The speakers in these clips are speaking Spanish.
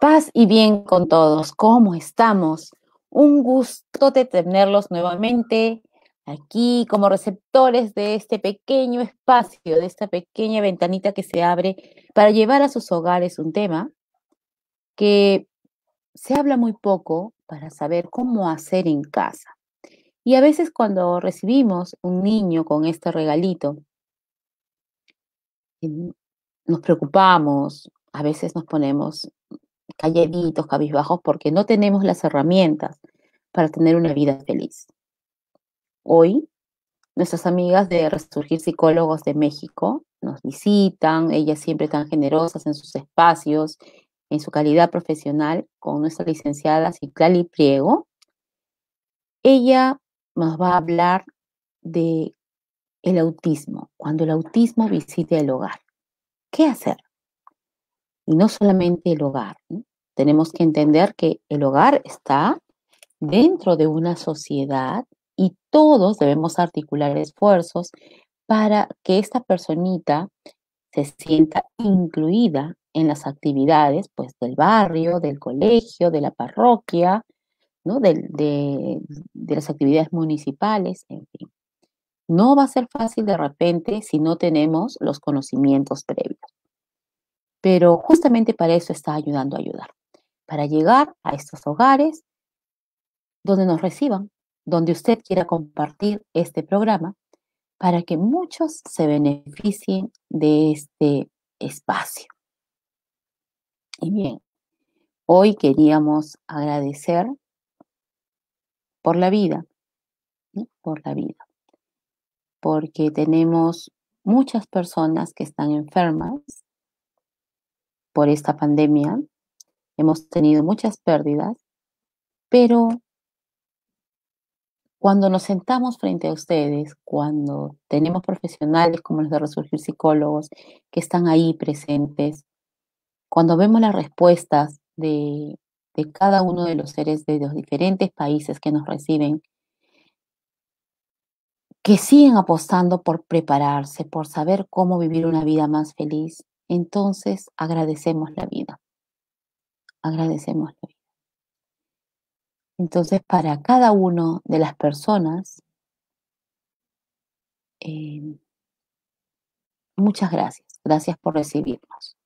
Paz y bien con todos. ¿Cómo estamos? Un gusto de tenerlos nuevamente aquí como receptores de este pequeño espacio, de esta pequeña ventanita que se abre para llevar a sus hogares un tema que se habla muy poco para saber cómo hacer en casa. Y a veces cuando recibimos un niño con este regalito, em, nos preocupamos, a veces nos ponemos calladitos, cabizbajos, porque no tenemos las herramientas para tener una vida feliz. Hoy, nuestras amigas de Resurgir Psicólogos de México nos visitan, ellas siempre tan generosas en sus espacios, en su calidad profesional, con nuestra licenciada Citlali Priego. Ella nos va a hablar de el autismo, cuando el autismo visite el hogar. ¿Qué hacer? Y no solamente el hogar, ¿no? Tenemos que entender que el hogar está dentro de una sociedad y todos debemos articular esfuerzos para que esta personita se sienta incluida en las actividades pues, del barrio, del colegio, de la parroquia, ¿no? De las actividades municipales, en fin. No va a ser fácil de repente si no tenemos los conocimientos previos, pero justamente para eso está ayudando a ayudar, para llegar a estos hogares donde nos reciban, donde usted quiera compartir este programa para que muchos se beneficien de este espacio. Y bien, hoy queríamos agradecer por la vida, ¿no? Por la vida, porque tenemos muchas personas que están enfermas por esta pandemia, hemos tenido muchas pérdidas, pero cuando nos sentamos frente a ustedes, cuando tenemos profesionales como los de Resurgir Psicólogos que están ahí presentes, cuando vemos las respuestas de cada uno de los seres de los diferentes países que nos reciben, que siguen apostando por prepararse, por saber cómo vivir una vida más feliz, entonces agradecemos la vida, agradecemos la vida. Entonces, para cada una de las personas, eh, muchas gracias, gracias por recibirnos.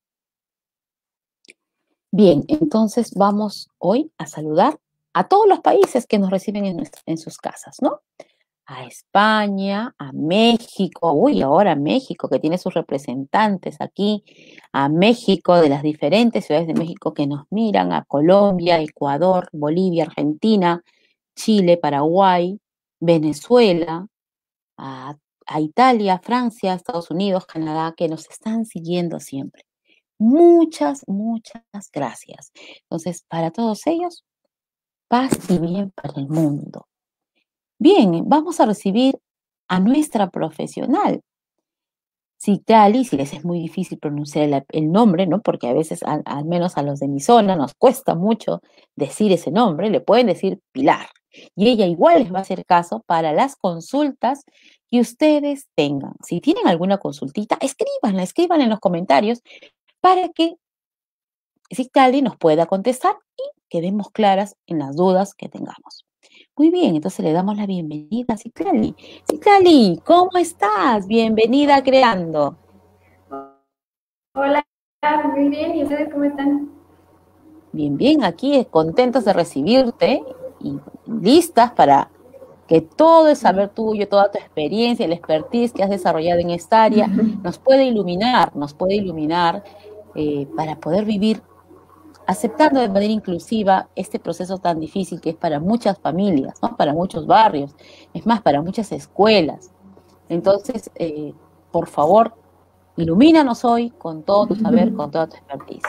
Bien, entonces vamos hoy a saludar a todos los países que nos reciben en sus casas, ¿no? A España, a México, uy, ahora México, que tiene sus representantes aquí, a México, de las diferentes ciudades de México que nos miran, a Colombia, Ecuador, Bolivia, Argentina, Chile, Paraguay, Venezuela, a, a Italia, Francia, Estados Unidos, Canadá, que nos están siguiendo siempre. Muchas, muchas gracias. Entonces, para todos ellos, paz y bien para el mundo. Bien, vamos a recibir a nuestra profesional, Citlali, si les es muy difícil pronunciar el nombre, ¿no? Porque a veces, al menos a los de mi zona, nos cuesta mucho decir ese nombre, le pueden decir Pilar. Y ella igual les va a hacer caso para las consultas que ustedes tengan. Si tienen alguna consultita, escriban en los comentarios para que Citlali nos pueda contestar y quedemos claras en las dudas que tengamos. Muy bien, entonces le damos la bienvenida a Citlali. Citlali, ¿cómo estás? Bienvenida a Creando. Hola, muy bien, ¿y ustedes cómo están? Bien, bien, aquí contentos de recibirte y listas para que todo el saber tuyo, toda tu experiencia, el expertise que has desarrollado en esta área, nos puede iluminar para poder vivir aceptando de manera inclusiva este proceso tan difícil que es para muchas familias, ¿no? Para muchos barrios, es más, para muchas escuelas. Entonces, por favor, ilumínanos hoy con todo tu saber, con toda tu expertise.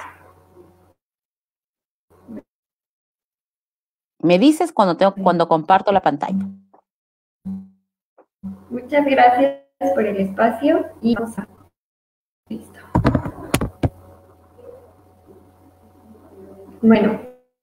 Me dices cuando comparto la pantalla. Muchas gracias por el espacio y vamos a... Listo. Bueno,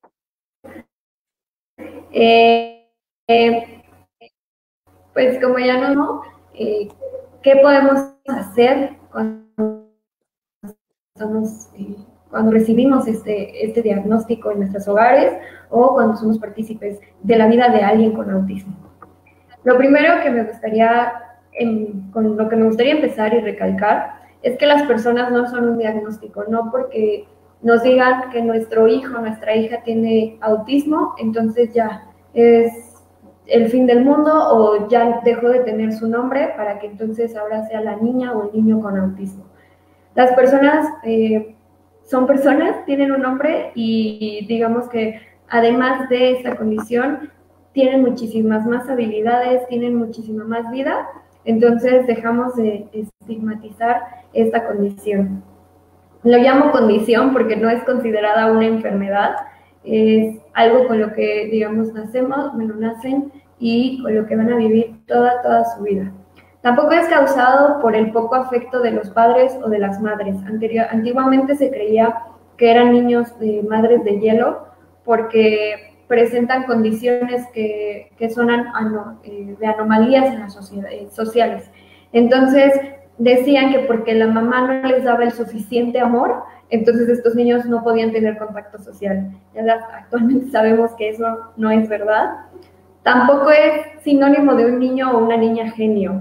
eh, eh, pues como ya no, ¿qué podemos hacer cuando cuando recibimos este diagnóstico en nuestros hogares o cuando somos partícipes de la vida de alguien con autismo. Lo primero que me gustaría, con lo que me gustaría empezar y recalcar, es que las personas no son un diagnóstico, no porque nos digan que nuestro hijo, nuestra hija tiene autismo, entonces ya es el fin del mundo o ya dejó de tener su nombre para que entonces ahora sea la niña o el niño con autismo. Las personas son personas, tienen un nombre y digamos que además de esa condición, tienen muchísimas más habilidades, tienen muchísima más vida, entonces dejamos de estigmatizar esta condición. Lo llamo condición porque no es considerada una enfermedad, es algo con lo que, digamos, nacen y con lo que van a vivir toda su vida. Tampoco es causado por el poco afecto de los padres o de las madres. Antiguamente se creía que eran niños de madres de hielo porque presentan condiciones que son de anomalías en las sociales. Entonces, decían que porque la mamá no les daba el suficiente amor, entonces estos niños no podían tener contacto social. Actualmente sabemos que eso no es verdad. Tampoco es sinónimo de un niño o una niña genio.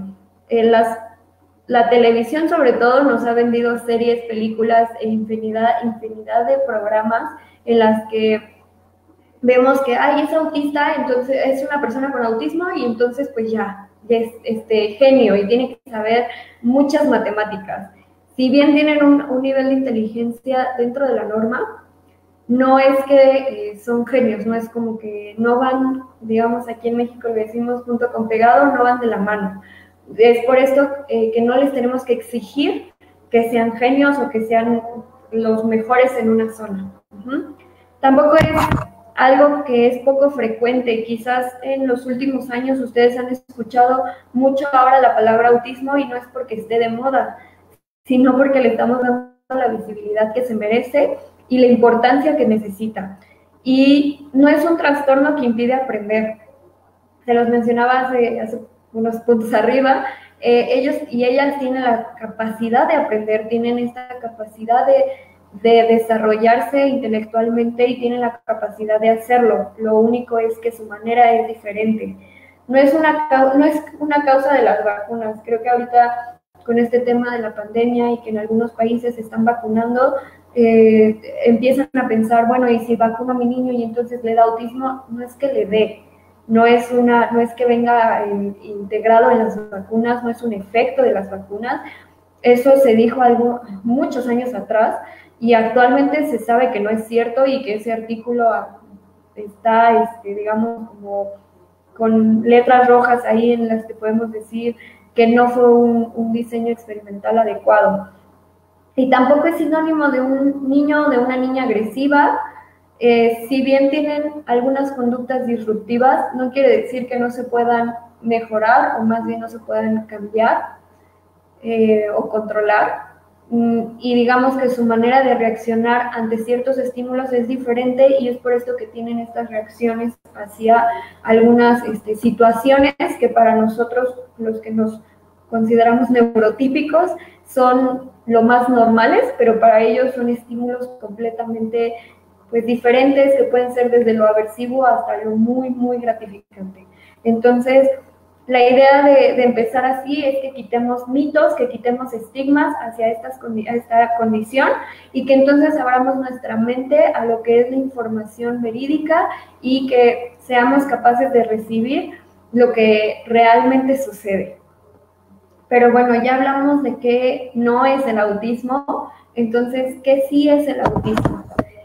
La televisión sobre todo nos ha vendido series, películas e infinidad de programas en las que vemos que es autista, entonces es una persona con autismo y entonces pues ya es genio y tiene que saber muchas matemáticas. Si bien tienen un nivel de inteligencia dentro de la norma, no es que son genios, no es como que no van, digamos aquí en México le decimos junto con pegado, no van de la mano. Es por esto que no les tenemos que exigir que sean genios o que sean los mejores en una zona. Tampoco es algo que es poco frecuente. Quizás en los últimos años ustedes han escuchado mucho ahora la palabra autismo y no es porque esté de moda, sino porque le estamos dando la visibilidad que se merece y la importancia que necesita. Y no es un trastorno que impide aprender. Se los mencionaba hace unos puntos arriba. Ellos y ellas tienen la capacidad de aprender, tienen esta capacidad de desarrollarse intelectualmente y tienen la capacidad de hacerlo. Lo único es que su manera es diferente. No es una causa de las vacunas. Creo que ahorita con este tema de la pandemia y que en algunos países se están vacunando, empiezan a pensar, bueno, y si vacuno a mi niño y entonces le da autismo, no es que le dé, no es que venga integrado en las vacunas, no es un efecto de las vacunas. Eso se dijo muchos años atrás y actualmente se sabe que no es cierto y que ese artículo está, digamos, como con letras rojas ahí en las que podemos decir que no fue un diseño experimental adecuado. Y tampoco es sinónimo de un niño o de una niña agresiva. Si bien tienen algunas conductas disruptivas, no quiere decir que no se puedan mejorar o más bien no se puedan cambiar o controlar. Y digamos que su manera de reaccionar ante ciertos estímulos es diferente y es por esto que tienen estas reacciones hacia algunas situaciones que para nosotros, los que nos consideramos neurotípicos, son lo más normales, pero para ellos son estímulos completamente pues diferentes que pueden ser desde lo aversivo hasta lo muy gratificante. Entonces, la idea de empezar así es que quitemos mitos, que quitemos estigmas hacia esta condición y que entonces abramos nuestra mente a lo que es la información verídica y que seamos capaces de recibir lo que realmente sucede. Pero bueno, ya hablamos de qué no es el autismo, entonces, ¿qué sí es el autismo?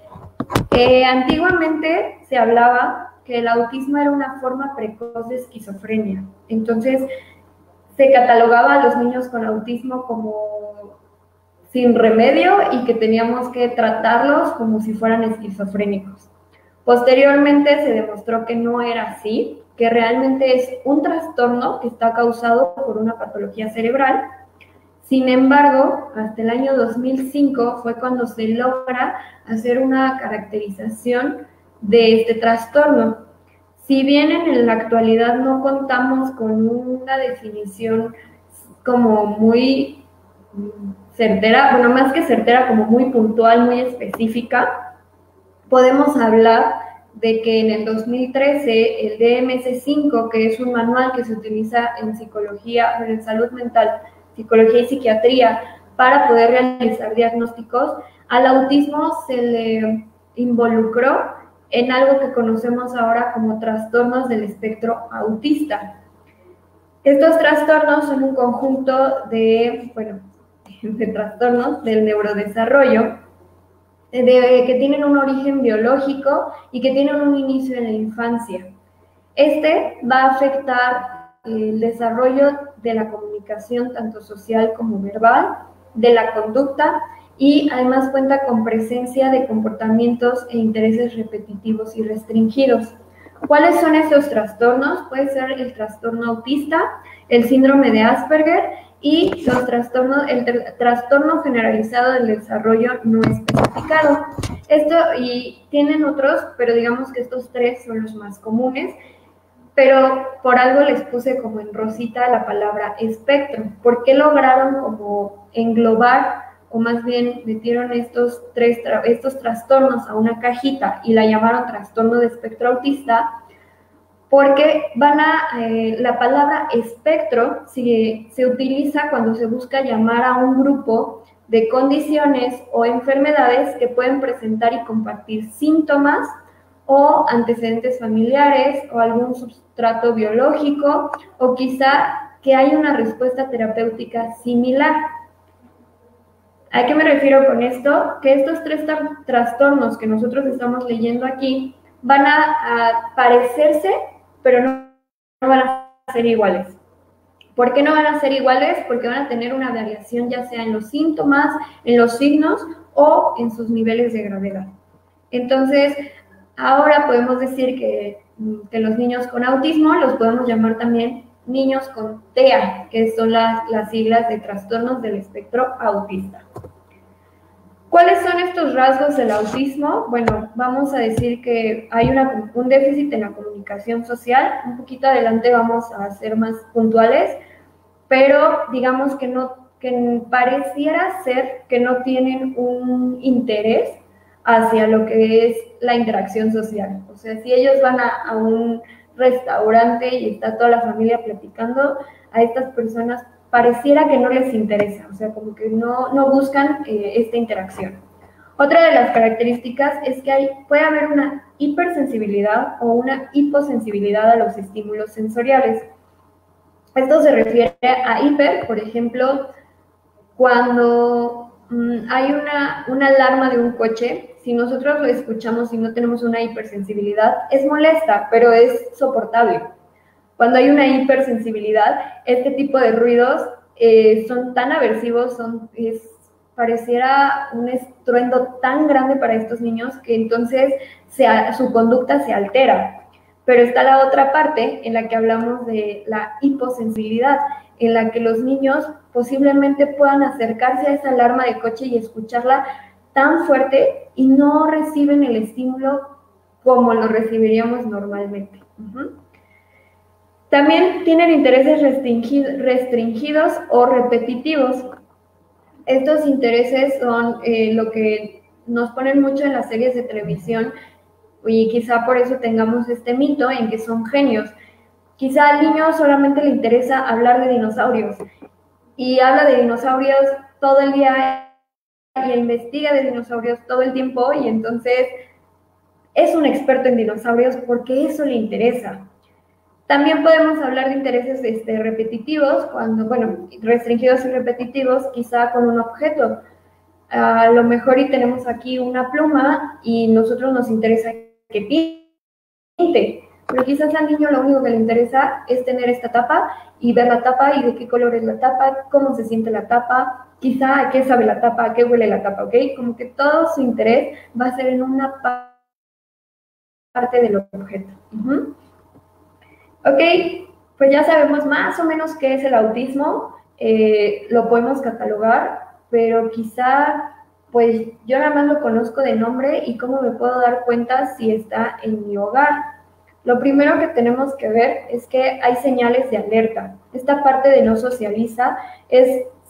Antiguamente se hablaba que el autismo era una forma precoz de esquizofrenia. Entonces, se catalogaba a los niños con autismo como sin remedio y que teníamos que tratarlos como si fueran esquizofrénicos. Posteriormente se demostró que no era así, que realmente es un trastorno que está causado por una patología cerebral. Sin embargo, hasta el año 2005 fue cuando se logra hacer una caracterización de este trastorno. Si bien en la actualidad no contamos con una definición como muy certera, bueno, más que certera, como muy puntual, muy específica, podemos hablar de que en el 2013 el DMS-5, que es un manual que se utiliza en psicología, en salud mental, psicología y psiquiatría, para poder realizar diagnósticos, al autismo se le involucró en algo que conocemos ahora como trastornos del espectro autista. Estos trastornos son un conjunto de trastornos del neurodesarrollo que tienen un origen biológico y que tienen un inicio en la infancia. Este va a afectar el desarrollo de la comunicación tanto social como verbal, de la conducta, y además cuenta con presencia de comportamientos e intereses repetitivos y restringidos. ¿Cuáles son estos trastornos? Puede ser el trastorno autista, el síndrome de Asperger y el trastorno generalizado del desarrollo no especificado. Esto, y tienen otros, pero digamos que estos tres son los más comunes, pero por algo les puse como en rosita la palabra espectro. ¿Por qué lograron como englobar, o más bien metieron estos trastornos a una cajita y la llamaron trastorno de espectro autista? Porque la palabra espectro se utiliza cuando se busca llamar a un grupo de condiciones o enfermedades que pueden presentar y compartir síntomas o antecedentes familiares o algún substrato biológico, o quizá que hay una respuesta terapéutica similar. ¿A qué me refiero con esto? Que estos tres trastornos que nosotros estamos leyendo aquí van a parecerse, pero no van a ser iguales. ¿Por qué no van a ser iguales? Porque van a tener una variación ya sea en los síntomas, en los signos o en sus niveles de gravedad. Entonces, ahora podemos decir que los niños con autismo los podemos llamar también niños con TEA, que son las siglas de trastornos del espectro autista. ¿Cuáles son estos rasgos del autismo? Bueno, vamos a decir que hay un déficit en la comunicación social. Un poquito adelante vamos a ser más puntuales, pero digamos que pareciera ser que no tienen un interés hacia lo que es la interacción social. O sea, si ellos van a un restaurante y está toda la familia platicando, a estas personas pareciera que no les interesa, o sea, como que no buscan esta interacción. Otra de las características es que puede haber una hipersensibilidad o una hiposensibilidad a los estímulos sensoriales. Esto se refiere a hiper, por ejemplo, cuando hay una alarma de un coche, si nosotros lo escuchamos y no tenemos una hipersensibilidad, es molesta, pero es soportable. Cuando hay una hipersensibilidad, este tipo de ruidos son tan aversivos, pareciera un estruendo tan grande para estos niños que entonces su conducta se altera. Pero está la otra parte en la que hablamos de la hiposensibilidad, en la que los niños posiblemente puedan acercarse a esa alarma de coche y escucharla tan fuerte y no reciben el estímulo como lo recibiríamos normalmente. También tienen intereses restringidos o repetitivos. Estos intereses son lo que nos ponen mucho en las series de televisión, y quizá por eso tengamos este mito en que son genios. Quizá al niño solamente le interesa hablar de dinosaurios y habla de dinosaurios todo el día y investiga de dinosaurios todo el tiempo, y entonces es un experto en dinosaurios porque eso le interesa. También podemos hablar de intereses repetitivos, restringidos y repetitivos, quizá con un objeto. A lo mejor y tenemos aquí una pluma y nosotros nos interesa que pinte, pero quizás al niño lo único que le interesa es tener esta tapa y ver la tapa y de qué color es la tapa, cómo se siente la tapa, quizá a qué sabe la tapa, a qué huele la tapa, ¿ok? Como que todo su interés va a ser en una parte del objeto. Ok, pues ya sabemos más o menos qué es el autismo, lo podemos catalogar, pero quizá, pues yo nada más lo conozco de nombre y cómo me puedo dar cuenta si está en mi hogar. Lo primero que tenemos que ver es que hay señales de alerta. Esta parte de no socializa es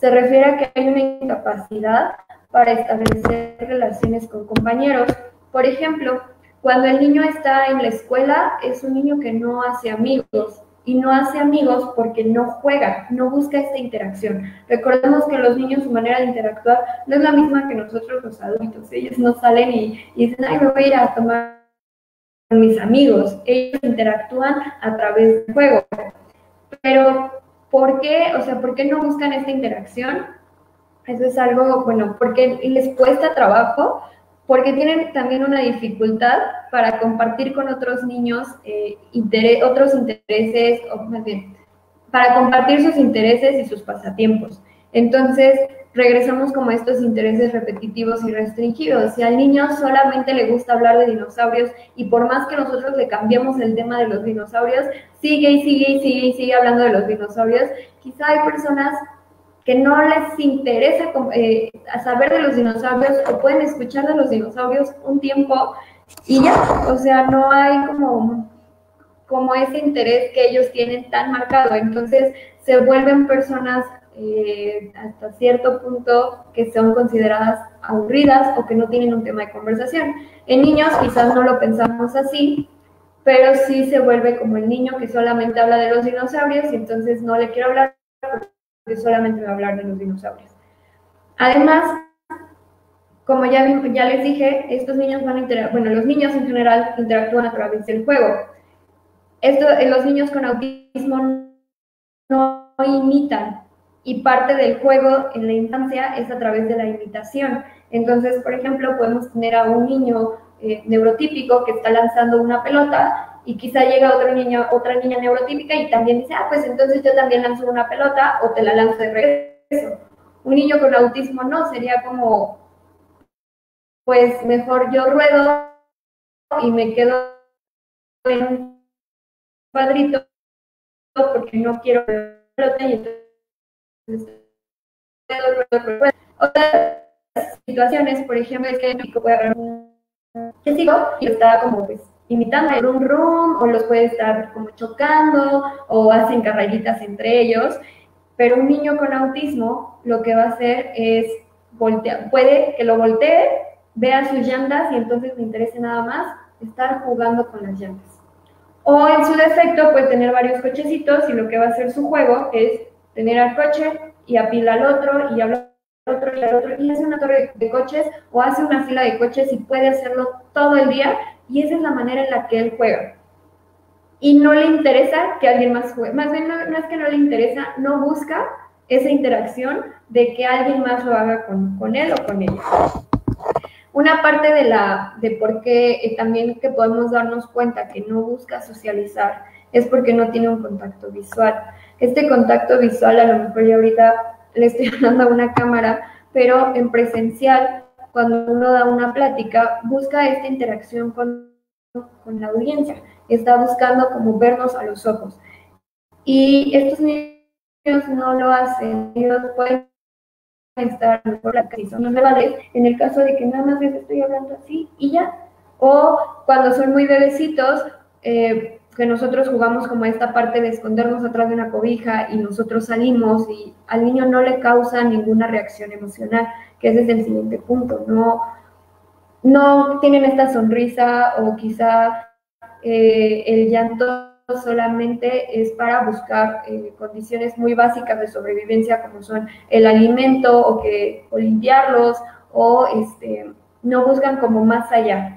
se refiere a que hay una incapacidad para establecer relaciones con compañeros. Por ejemplo, cuando el niño está en la escuela, es un niño que no hace amigos, y no hace amigos porque no juega, no busca esta interacción. Recordemos que los niños, su manera de interactuar no es la misma que nosotros los adultos. Ellos no salen y dicen, ay, me voy a ir a tomar con mis amigos. Ellos interactúan a través del juego. Pero, ¿por qué? O sea, ¿por qué no buscan esta interacción? Eso es algo, bueno, porque les cuesta trabajo, porque tienen también una dificultad para compartir con otros niños otros intereses, o más bien, para compartir sus intereses y sus pasatiempos. Entonces, regresamos como a estos intereses repetitivos y restringidos. Si al niño solamente le gusta hablar de dinosaurios y por más que nosotros le cambiemos el tema de los dinosaurios, sigue y sigue y sigue y sigue hablando de los dinosaurios, quizá hay personas que no les interesa saber de los dinosaurios o pueden escuchar de los dinosaurios un tiempo y ya, o sea, no hay como ese interés que ellos tienen tan marcado. Entonces se vuelven personas hasta cierto punto que son consideradas aburridas o que no tienen un tema de conversación. En niños quizás no lo pensamos así, pero sí se vuelve como el niño que solamente habla de los dinosaurios y entonces no le quiero hablar porque solamente me va a hablar de los dinosaurios. Además, como ya les dije, estos niños van a los niños en general interactúan a través del juego. Los niños con autismo no imitan y parte del juego en la infancia es a través de la imitación. Entonces, por ejemplo, podemos tener a un niño neurotípico que está lanzando una pelota y quizá llega otra niña neurotípica y también dice, pues entonces yo también lanzo una pelota o te la lanzo de regreso. Un niño con autismo no, sería como, pues mejor yo ruedo y me quedo en un cuadrito porque no quiero pelota y entonces otras situaciones, por ejemplo, es que el chico puede agarrar un chico y está como pues imitando el rum rum, o los puede estar como chocando, o hacen carreritas entre ellos, pero un niño con autismo lo que va a hacer es puede que lo voltee, vea sus llantas y entonces le interese nada más estar jugando con las llantas. O en su defecto puede tener varios cochecitos y lo que va a hacer su juego es tener al coche y apila al otro y al otro y al otro y hace una torre de coches o hace una fila de coches y puede hacerlo todo el día y esa es la manera en la que él juega. Y no le interesa que alguien más juegue. Más bien no es que no le interesa, no busca esa interacción de que alguien más lo haga con él o con ella. Una parte de por qué también que podemos darnos cuenta que no busca socializar es porque no tiene un contacto visual. Este contacto visual, a lo mejor yo ahorita le estoy hablando a una cámara, pero en presencial, cuando uno da una plática, busca esta interacción con la audiencia, está buscando como vernos a los ojos. Y estos niños no lo hacen, ellos pueden estar por la que son verbales, en el caso de que nada más les estoy hablando así y ya. O cuando son muy bebecitos, que nosotros jugamos como esta parte de escondernos atrás de una cobija y nosotros salimos y al niño no le causa ninguna reacción emocional, que ese es el siguiente punto. No tienen esta sonrisa o quizá el llanto solamente es para buscar condiciones muy básicas de sobrevivencia como son el alimento o limpiarlos o no buscan como más allá.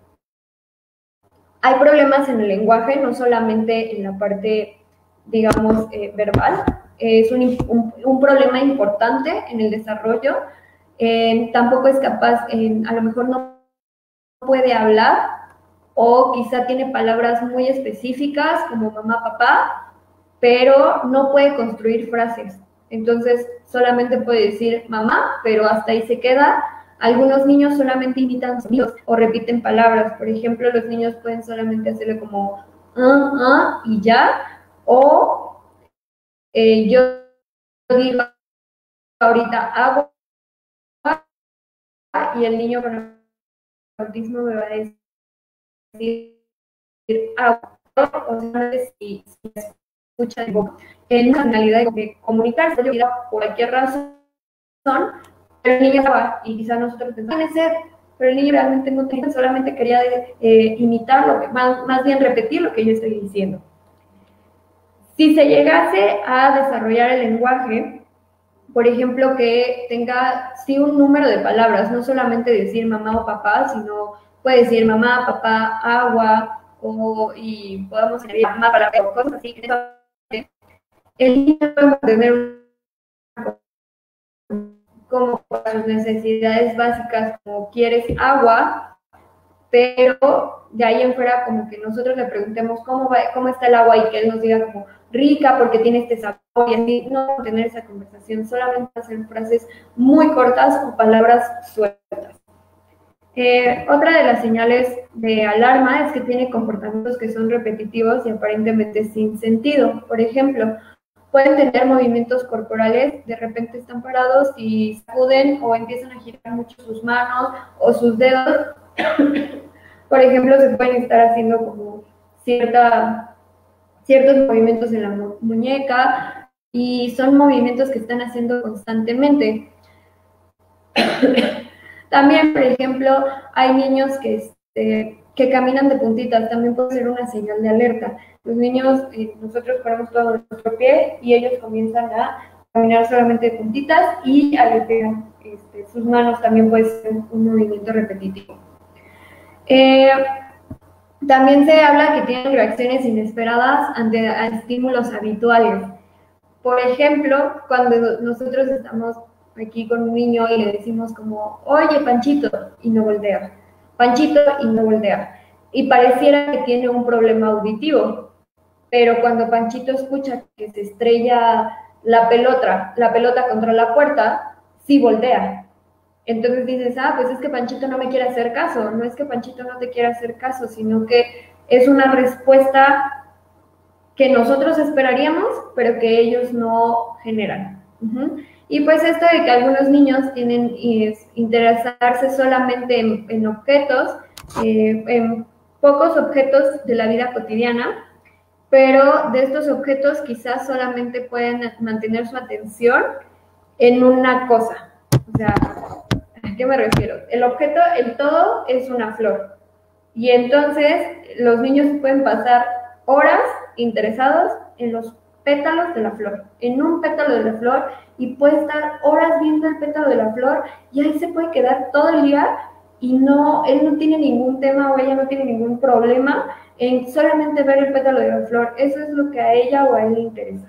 Hay problemas en el lenguaje, no solamente en la parte, digamos, verbal, es un problema importante en el desarrollo, tampoco es capaz, a lo mejor no puede hablar o quizá tiene palabras muy específicas como mamá, papá, pero no puede construir frases. Entonces solamente puede decir mamá, pero hasta ahí se queda. Algunos niños solamente imitan sonidos o repiten palabras. Por ejemplo, los niños pueden solamente hacerle como y ya. O yo digo ahorita agua y el niño con autismo me va a decir agua. O sea, si escucha de boca, en una finalidad de comunicarse por cualquier razón, pero el niño estaba, y quizás nosotros pensamos, tiene sed, pero el niño realmente no tenía, solamente quería imitar, más bien repetir lo que yo estoy diciendo. Si se llegase a desarrollar el lenguaje, por ejemplo, que tenga sí un número de palabras, no solamente decir mamá o papá, sino puede decir mamá, papá, agua, y podemos añadir mamá para cosas así. El niño puede mantener como para sus necesidades básicas, como quieres agua, pero de ahí en fuera como que nosotros le preguntemos cómo está el agua y que él nos diga como rica porque tiene este sabor y así, no tener esa conversación, solamente hacer frases muy cortas o palabras sueltas. Otra de las señales de alarma es que tiene comportamientos que son repetitivos y aparentemente sin sentido. Por ejemplo, pueden tener movimientos corporales, de repente están parados y sacuden o empiezan a girar mucho sus manos o sus dedos. Por ejemplo, se pueden estar haciendo como ciertos movimientos en la muñeca y son movimientos que están haciendo constantemente. También, por ejemplo, hay niños que caminan de puntitas, también puede ser una señal de alerta. Los niños, nosotros ponemos todo nuestro pie y ellos comienzan a caminar solamente de puntitas y aletean sus manos, también puede ser un movimiento repetitivo. También se habla que tienen reacciones inesperadas ante estímulos habituales. Por ejemplo, cuando nosotros estamos aquí con un niño y le decimos como, oye, Panchito, y no voltea. Panchito, y no voltea. Y pareciera que tiene un problema auditivo, pero cuando Panchito escucha que se estrella la pelota contra la puerta, sí voltea. Entonces dices, pues es que Panchito no me quiere hacer caso. No es que Panchito no te quiera hacer caso, sino que es una respuesta que nosotros esperaríamos, pero que ellos no generan. Y pues esto de que algunos niños tienen interesarse solamente en objetos, en pocos objetos de la vida cotidiana, pero de estos objetos quizás solamente pueden mantener su atención en una cosa. O sea, ¿a qué me refiero? El objeto, el todo es una flor. Y entonces los niños pueden pasar horas interesados en los pétalos de la flor, en un pétalo de la flor, y puede estar horas viendo el pétalo de la flor y ahí se puede quedar todo el día y él no tiene ningún tema o ella no tiene ningún problema en solamente ver el pétalo de la flor. Eso es lo que a ella o a él le interesa.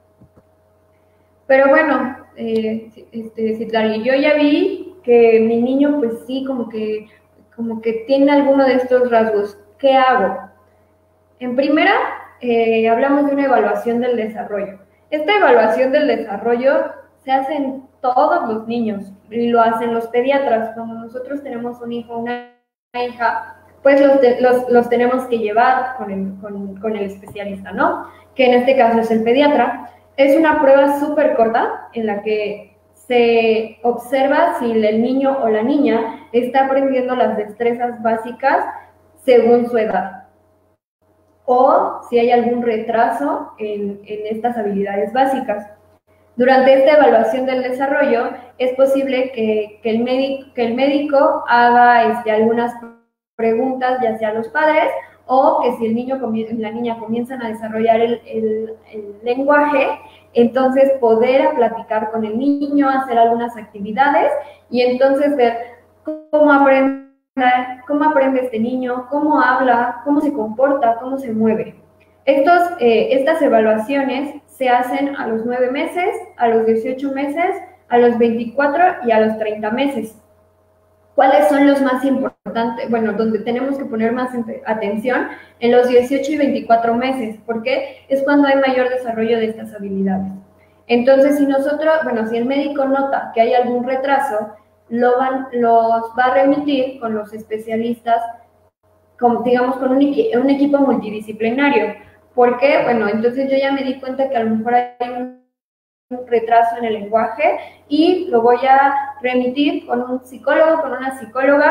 Pero bueno, Citlali, yo ya vi que mi niño pues sí, como que tiene alguno de estos rasgos. ¿Qué hago? En primera, hablamos de una evaluación del desarrollo. Esta evaluación del desarrollo se hace en todos los niños y lo hacen los pediatras. Cuando nosotros tenemos un hijo o una hija, pues los tenemos que llevar con el especialista, ¿no? Que en este caso es el pediatra. Es una prueba súper corta en la que se observa si el niño o la niña está aprendiendo las destrezas básicas según su edad, o si hay algún retraso en estas habilidades básicas. Durante esta evaluación del desarrollo, es posible que el médico haga algunas preguntas, ya sea a los padres, o que si el niño y la niña comienzan a desarrollar el lenguaje, entonces poder platicar con el niño, hacer algunas actividades y entonces ver cómo aprende este niño, cómo habla, cómo se comporta, cómo se mueve. Estas evaluaciones se hacen a los 9 meses, a los 18 meses, a los 24 y a los 30 meses. ¿Cuáles son los más importantes? Bueno, donde tenemos que poner más atención en los 18 y 24 meses, porque es cuando hay mayor desarrollo de estas habilidades. Entonces, si el médico nota que hay algún retraso, los va a remitir con los especialistas, digamos, con un equipo multidisciplinario. ¿Por qué? Bueno, entonces yo ya me di cuenta que a lo mejor hay un retraso en el lenguaje y lo voy a remitir con un psicólogo, con una psicóloga,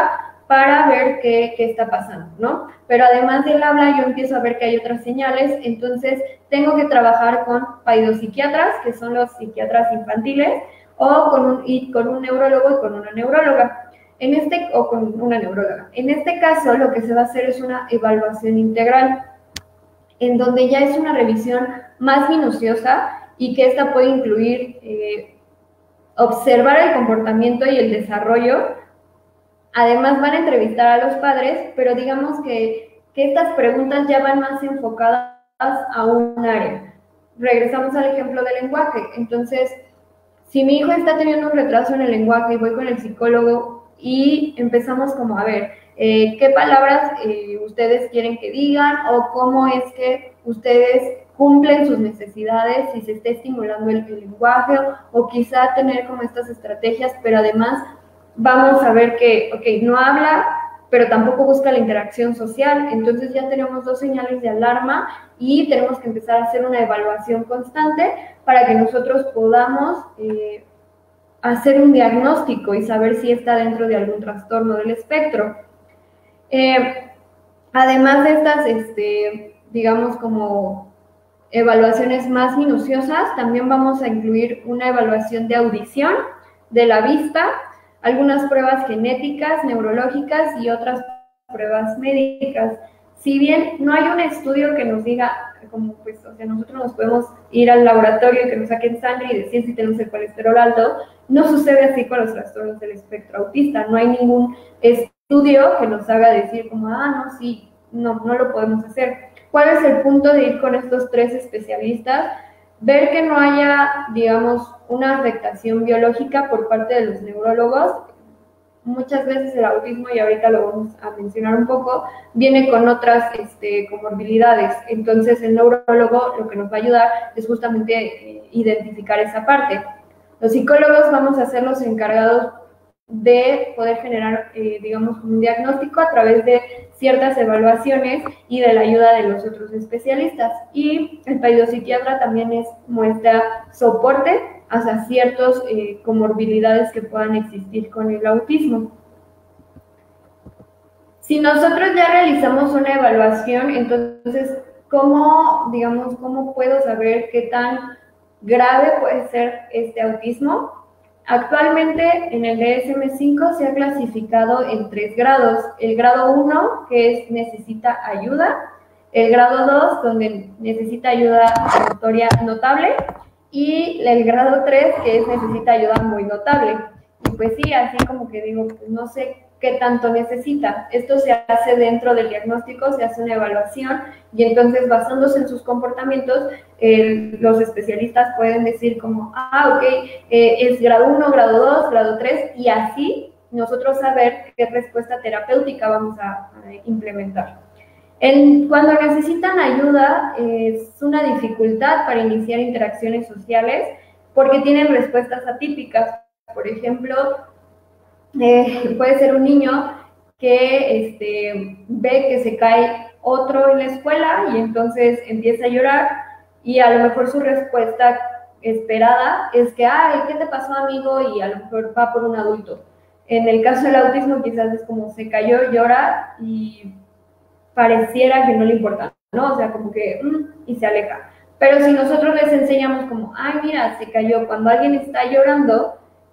para ver qué está pasando, ¿no? Pero además del habla, yo empiezo a ver que hay otras señales, entonces tengo que trabajar con paidopsiquiatras, que son los psiquiatras infantiles, o con un neurólogo y con una neuróloga. O con una neuróloga. En este caso, lo que se va a hacer es una evaluación integral, en donde ya es una revisión más minuciosa y que esta puede incluir observar el comportamiento y el desarrollo. Además van a entrevistar a los padres, pero digamos que estas preguntas ya van más enfocadas a un área. Regresamos al ejemplo del lenguaje. Entonces, si mi hijo está teniendo un retraso en el lenguaje y voy con el psicólogo y empezamos como a ver qué palabras ustedes quieren que digan o cómo es que ustedes cumplen sus necesidades, si se está estimulando el lenguaje o quizá tener como estas estrategias, pero además vamos a ver que, ok, no habla, pero tampoco busca la interacción social, entonces ya tenemos dos señales de alarma y tenemos que empezar a hacer una evaluación constante para que nosotros podamos hacer un diagnóstico y saber si está dentro de algún trastorno del espectro. Además de estas, digamos, como evaluaciones más minuciosas, también vamos a incluir una evaluación de audición, de la vista, algunas pruebas genéticas, neurológicas y otras pruebas médicas. Si bien no hay un estudio que nos diga, como pues, o sea, nosotros nos podemos ir al laboratorio y que nos saquen sangre y decir si tenemos el colesterol alto, no sucede así con los trastornos del espectro autista. No hay ningún estudio que nos haga decir como, no, sí, no lo podemos hacer. ¿Cuál es el punto de ir con estos tres especialistas? Ver que no haya, digamos, una afectación biológica por parte de los neurólogos. Muchas veces el autismo, y ahorita lo vamos a mencionar un poco, viene con otras comorbilidades. Entonces, el neurólogo lo que nos va a ayudar es justamente identificar esa parte. Los psicólogos vamos a ser los encargados de poder generar, digamos, un diagnóstico a través de ciertas evaluaciones y de la ayuda de los otros especialistas. Y el paidopsiquiatra también muestra soporte hacia ciertas comorbilidades que puedan existir con el autismo. Si nosotros ya realizamos una evaluación, entonces, ¿cómo puedo saber qué tan grave puede ser este autismo? Actualmente en el DSM-5 se ha clasificado en 3 grados. El grado 1, que es necesita ayuda, el grado 2, donde necesita ayuda motoria notable, y el grado 3, que es necesita ayuda muy notable. Y pues sí, así como que digo, pues no sé qué tanto necesita. Esto se hace dentro del diagnóstico, se hace una evaluación y entonces basándose en sus comportamientos, los especialistas pueden decir como, ok, es grado 1, grado 2, grado 3 y así nosotros saber qué respuesta terapéutica vamos a implementar. Cuando necesitan ayuda es una dificultad para iniciar interacciones sociales porque tienen respuestas atípicas. Por ejemplo, puede ser un niño que ve que se cae otro en la escuela y entonces empieza a llorar y a lo mejor su respuesta esperada es que, ay, ¿qué te pasó, amigo? Y a lo mejor va por un adulto. En el caso del autismo quizás es como se cayó, llora y pareciera que no le importa, ¿no? O sea, como que, y se aleja. Pero si nosotros les enseñamos como, ay, mira, se cayó, cuando alguien está llorando,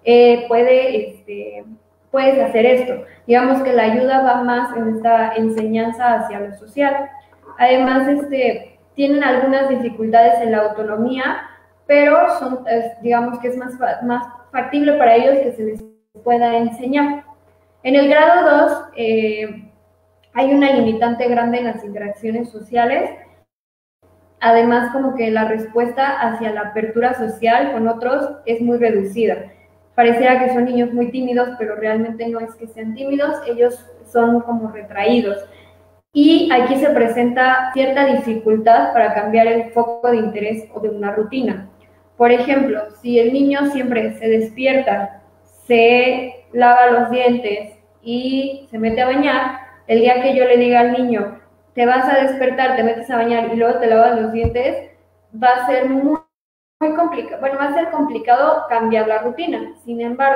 puedes hacer esto. Digamos que la ayuda va más en esta enseñanza hacia lo social. Además, tienen algunas dificultades en la autonomía, pero digamos que es más factible para ellos que se les pueda enseñar. En el grado 2, hay una limitante grande en las interacciones sociales. Además, como que la respuesta hacia la apertura social con otros es muy reducida. Pareciera que son niños muy tímidos, pero realmente no es que sean tímidos, ellos son como retraídos. Y aquí se presenta cierta dificultad para cambiar el foco de interés o de una rutina. Por ejemplo, si el niño siempre se despierta, se lava los dientes y se mete a bañar, el día que yo le diga al niño, te vas a despertar, te metes a bañar y luego te lavas los dientes, va a ser muy complicado. Bueno, va a ser complicado cambiar la rutina. Sin embargo,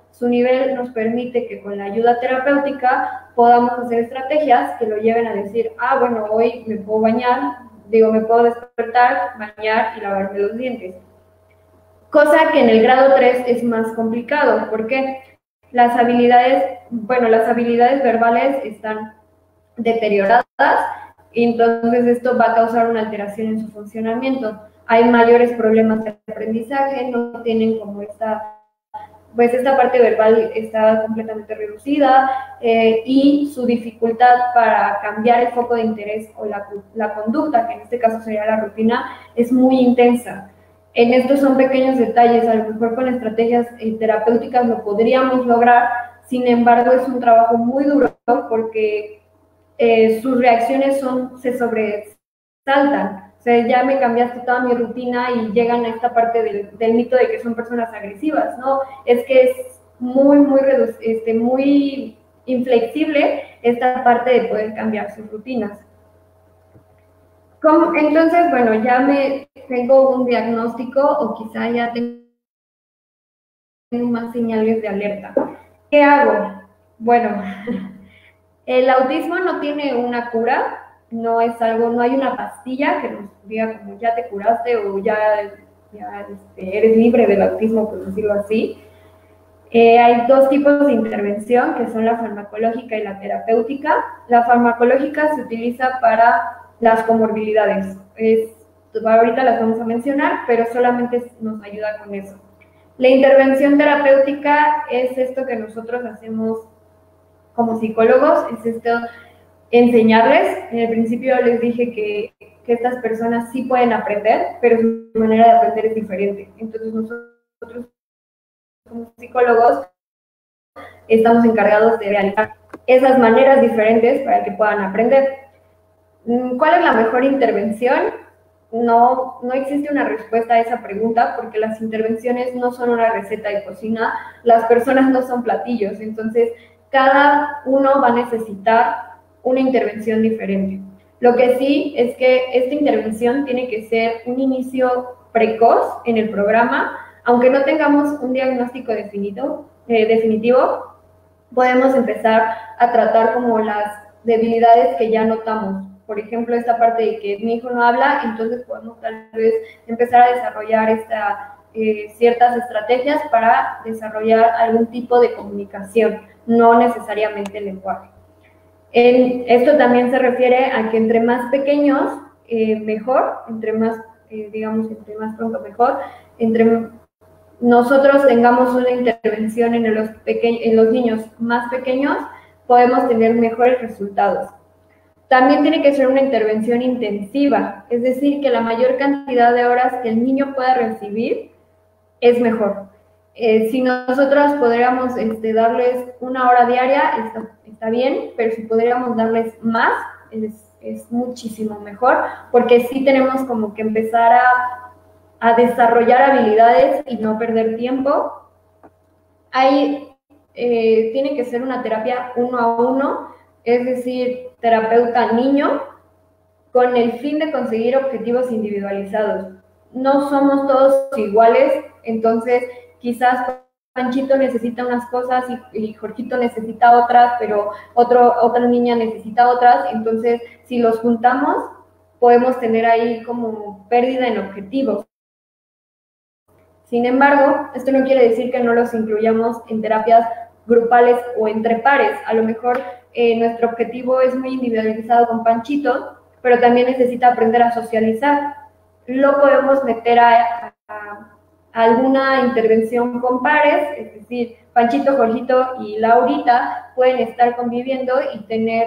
su nivel nos permite que con la ayuda terapéutica podamos hacer estrategias que lo lleven a decir, bueno, hoy me puedo bañar, me puedo despertar, bañar y lavarme los dientes. Cosa que en el grado 3 es más complicado, porque las habilidades verbales están deterioradas y entonces esto va a causar una alteración en su funcionamiento. Hay mayores problemas de aprendizaje, no tienen como esta parte verbal está completamente reducida y su dificultad para cambiar el foco de interés o la conducta, que en este caso sería la rutina, es muy intensa. En estos son pequeños detalles, a lo mejor con estrategias terapéuticas lo podríamos lograr, sin embargo es un trabajo muy duro porque sus reacciones se sobresaltan. O sea, ya me cambiaste toda mi rutina y llegan a esta parte del mito de que son personas agresivas, ¿no? Es que es muy inflexible esta parte de poder cambiar sus rutinas. Entonces, bueno, ya tengo un diagnóstico o quizá ya tengo más señales de alerta. ¿Qué hago? Bueno, el autismo no tiene una cura, no hay una pastilla que nos diga como ya te curaste o ya eres libre del autismo, por decirlo así. Hay dos tipos de intervención, que son la farmacológica y la terapéutica. La farmacológica se utiliza para las comorbilidades. Ahorita las vamos a mencionar, pero solamente nos ayuda con eso. La intervención terapéutica es esto que nosotros hacemos como psicólogos, es esto, enseñarles. En el principio les dije que estas personas sí pueden aprender, pero su manera de aprender es diferente. Entonces nosotros como psicólogos estamos encargados de realizar esas maneras diferentes para que puedan aprender. ¿Cuál es la mejor intervención? No existe una respuesta a esa pregunta porque las intervenciones no son una receta de cocina, las personas no son platillos, entonces cada uno va a necesitar una intervención diferente. Lo que sí es que esta intervención tiene que ser un inicio precoz en el programa, aunque no tengamos un diagnóstico definitivo, podemos empezar a tratar como las debilidades que ya notamos. Por ejemplo, esta parte de que mi hijo no habla, entonces podemos tal vez empezar a desarrollar ciertas estrategias para desarrollar algún tipo de comunicación, no necesariamente el lenguaje. Esto también se refiere a que entre más pequeños, mejor, entre más pronto mejor, entre nosotros tengamos una intervención en los niños más pequeños, podemos tener mejores resultados. También tiene que ser una intervención intensiva, es decir, que la mayor cantidad de horas que el niño pueda recibir es mejor. Si nosotros podríamos darles 1 hora diaria, está bien, pero si podríamos darles más, es muchísimo mejor, porque sí tenemos como que empezar a desarrollar habilidades y no perder tiempo. Ahí tiene que ser una terapia 1 a 1, es decir, terapeuta niño, con el fin de conseguir objetivos individualizados. No somos todos iguales, entonces quizás Panchito necesita unas cosas y Jorgito necesita otras, pero otra niña necesita otras, entonces si los juntamos podemos tener ahí como pérdida en objetivos. Sin embargo, esto no quiere decir que no los incluyamos en terapias grupales o entre pares. A lo mejor nuestro objetivo es muy individualizado con Panchito, pero también necesita aprender a socializar. Lo podemos meter a alguna intervención con pares, es decir, Panchito, Jorgito y Laurita pueden estar conviviendo y tener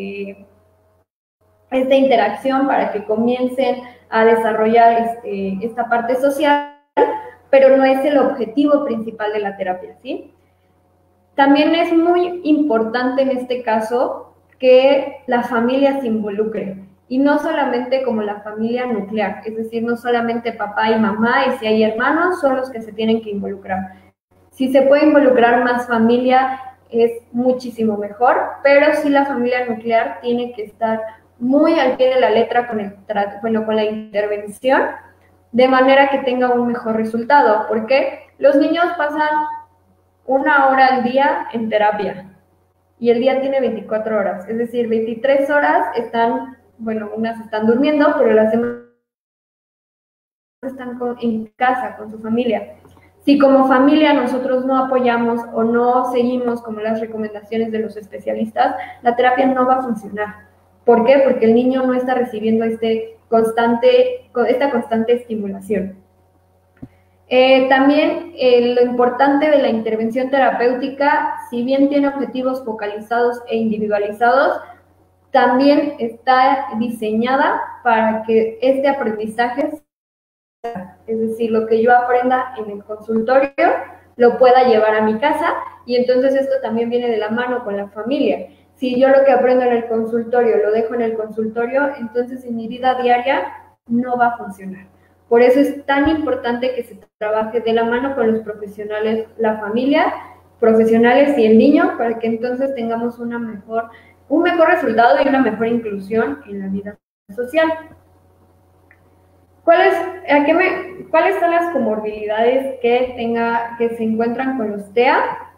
esta interacción para que comiencen a desarrollar esta parte social, pero no es el objetivo principal de la terapia, ¿sí? También es muy importante en este caso que la familia se involucre, y no solamente como la familia nuclear, es decir, no solamente papá y mamá, y si hay hermanos, son los que se tienen que involucrar. Si se puede involucrar más familia, es muchísimo mejor, pero sí la familia nuclear tiene que estar muy al pie de la letra con la intervención, de manera que tenga un mejor resultado, porque los niños pasan 1 hora al día en terapia. Y el día tiene 24 horas, es decir, 23 horas están, bueno, unas están durmiendo, pero las demás están en casa con su familia. Si como familia nosotros no apoyamos o no seguimos como las recomendaciones de los especialistas, la terapia no va a funcionar. ¿Por qué? Porque el niño no está recibiendo esta constante estimulación. También lo importante de la intervención terapéutica, si bien tiene objetivos focalizados e individualizados, también está diseñada para que este aprendizaje, es decir, lo que yo aprenda en el consultorio, lo pueda llevar a mi casa, y entonces esto también viene de la mano con la familia. Si yo lo que aprendo en el consultorio lo dejo en el consultorio, entonces en mi vida diaria no va a funcionar. Por eso es tan importante que se trabaje de la mano con los profesionales, la familia, profesionales y el niño, para que entonces tengamos un mejor resultado y una mejor inclusión en la vida social. ¿Cuáles son las comorbilidades que se encuentran con los TEA?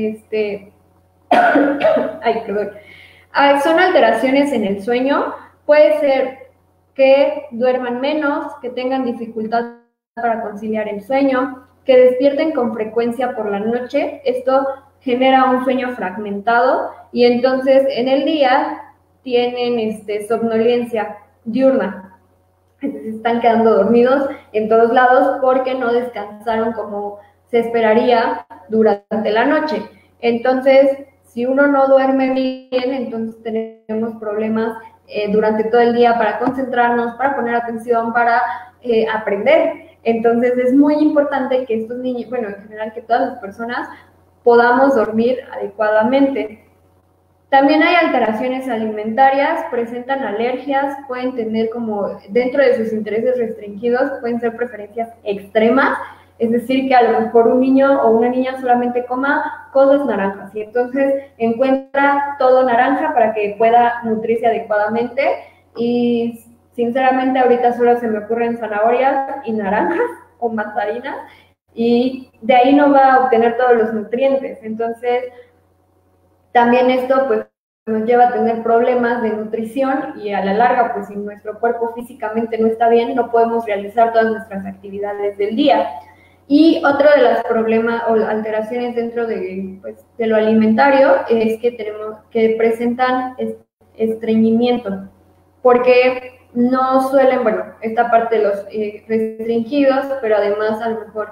Perdón. Son alteraciones en el sueño. Puede ser que duerman menos, que tengan dificultad para conciliar el sueño, que despierten con frecuencia por la noche. Esto genera un sueño fragmentado y entonces en el día tienen somnolencia diurna. Entonces están quedando dormidos en todos lados porque no descansaron como se esperaría durante la noche. Entonces, si uno no duerme bien, entonces tenemos problemas durante todo el día para concentrarnos, para poner atención, para aprender. Entonces, es muy importante que estos niños, bueno, en general que todas las personas podamos dormir adecuadamente. También hay alteraciones alimentarias, presentan alergias, pueden tener como dentro de sus intereses restringidos, pueden ser preferencias extremas, es decir, que a lo mejor un niño o una niña solamente coma cosas naranjas y entonces encuentra todo naranja para que pueda nutrirse adecuadamente y sinceramente ahorita solo se me ocurren zanahorias y naranjas o mandarinas y de ahí no va a obtener todos los nutrientes, entonces también esto pues nos lleva a tener problemas de nutrición y a la larga pues si nuestro cuerpo físicamente no está bien no podemos realizar todas nuestras actividades del día. Y otro de los problemas o alteraciones dentro de lo alimentario es que presentan estreñimiento, porque no suelen, bueno, esta parte de los restringidos, pero además a lo mejor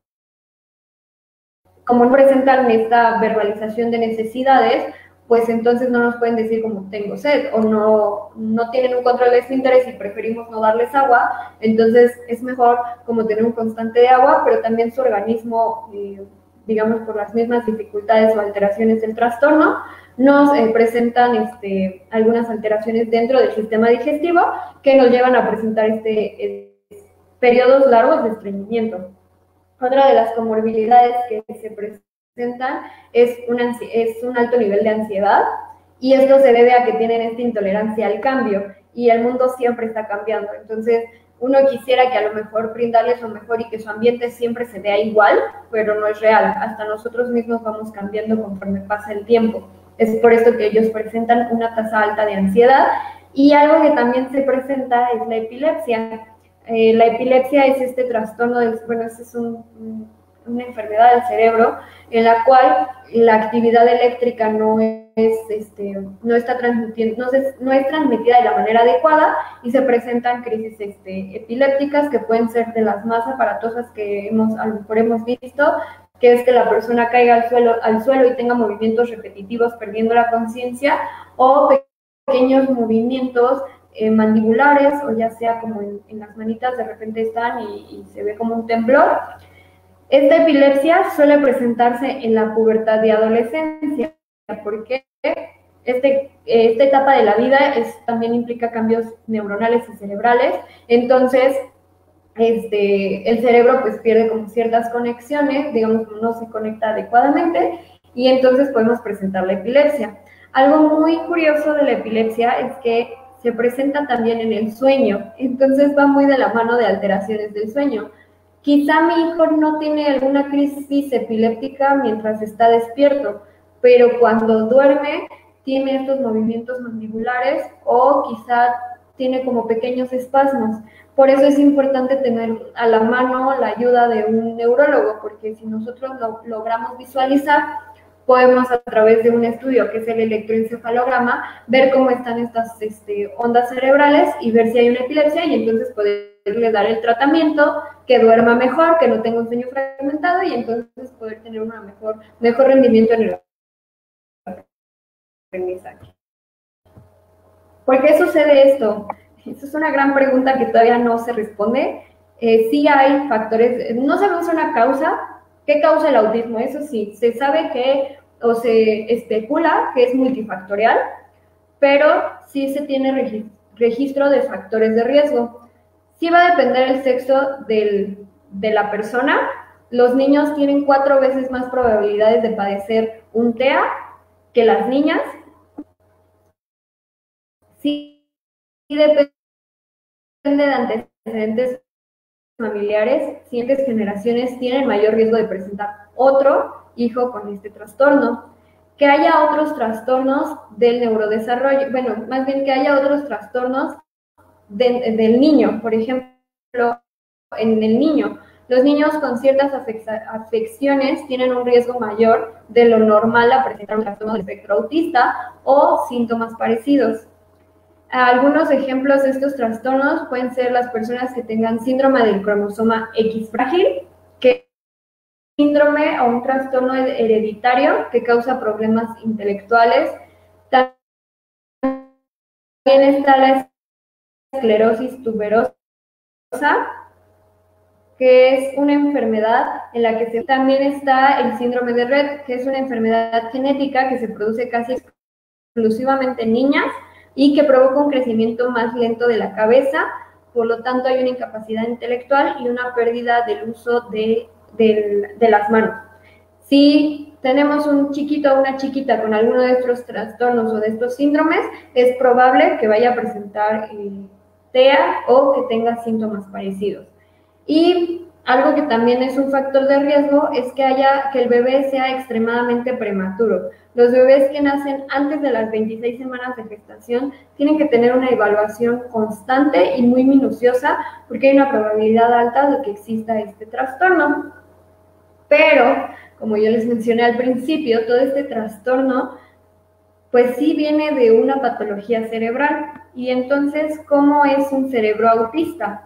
como no presentan esta verbalización de necesidades, pues entonces no nos pueden decir como tengo sed o no tienen un control de esfínteres y preferimos no darles agua, entonces es mejor como tener un constante de agua, pero también su organismo, digamos por las mismas dificultades o alteraciones del trastorno, nos presentan algunas alteraciones dentro del sistema digestivo que nos llevan a presentar periodos largos de estreñimiento. Otra de las comorbilidades que se presentan es un alto nivel de ansiedad y esto se debe a que tienen esta intolerancia al cambio y el mundo siempre está cambiando. Entonces, uno quisiera que a lo mejor brindarles lo mejor y que su ambiente siempre se vea igual, pero no es real. Hasta nosotros mismos vamos cambiando conforme pasa el tiempo. Es por esto que ellos presentan una tasa alta de ansiedad y algo que también se presenta es la epilepsia. La epilepsia es este trastorno, es una enfermedad del cerebro en la cual la actividad eléctrica no es transmitida de la manera adecuada y se presentan crisis epilépticas que pueden ser de las más aparatosas que a lo mejor hemos visto, que es que la persona caiga al suelo y tenga movimientos repetitivos perdiendo la conciencia o pequeños movimientos mandibulares o ya sea como en las manitas de repente están y se ve como un temblor. Esta epilepsia suele presentarse en la pubertad y adolescencia porque esta etapa de la vida también implica cambios neuronales y cerebrales, entonces el cerebro pues pierde como ciertas conexiones, digamos que no se conecta adecuadamente y entonces podemos presentar la epilepsia. Algo muy curioso de la epilepsia es que se presenta también en el sueño, entonces va muy de la mano de alteraciones del sueño. quizá mi hijo no tiene alguna crisis epiléptica mientras está despierto, pero cuando duerme tiene estos movimientos mandibulares o quizá tiene como pequeños espasmos. Por eso es importante tener a la mano la ayuda de un neurólogo, porque si nosotros lo logramos visualizar, podemos a través de un estudio que es el electroencefalograma ver cómo están estas ondas cerebrales y ver si hay una epilepsia y entonces poderle dar el tratamiento, que duerma mejor, que no tenga un sueño fragmentado y entonces poder tener un mejor rendimiento en el aprendizaje. ¿Por qué sucede esto? Esa es una gran pregunta que todavía no se responde. Sí hay factores, no sabemos una causa. ¿Qué causa el autismo? Eso sí, se sabe que, o se especula que es multifactorial, pero sí se tiene registro de factores de riesgo. Sí va a depender el sexo de la persona. Los niños tienen 4 veces más probabilidades de padecer un TEA que las niñas. Sí depende de antecedentes familiares, siguientes generaciones tienen mayor riesgo de presentar otro hijo con este trastorno. Que haya otros trastornos del neurodesarrollo, bueno, más bien que haya otros trastornos del niño, por ejemplo, en el niño. Los niños con ciertas afecciones tienen un riesgo mayor de lo normal a presentar un trastorno del espectro autista o síntomas parecidos. Algunos ejemplos de estos trastornos pueden ser las personas que tengan síndrome del cromosoma X frágil, que es un síndrome o un trastorno hereditario que causa problemas intelectuales. También está la esclerosis tuberosa, que es una enfermedad en la que también está el síndrome de Rett, que es una enfermedad genética que se produce casi exclusivamente en niñas y que provoca un crecimiento más lento de la cabeza, por lo tanto hay una incapacidad intelectual y una pérdida del uso de las manos. Si tenemos un chiquito o una chiquita con alguno de estos trastornos o de estos síndromes, es probable que vaya a presentar TEA o que tenga síntomas parecidos. Y algo que también es un factor de riesgo es que el bebé sea extremadamente prematuro. Los bebés que nacen antes de las 26 semanas de gestación tienen que tener una evaluación constante y muy minuciosa porque hay una probabilidad alta de que exista este trastorno. Pero, como yo les mencioné al principio, todo este trastorno pues sí viene de una patología cerebral. Y entonces, ¿cómo es un cerebro autista?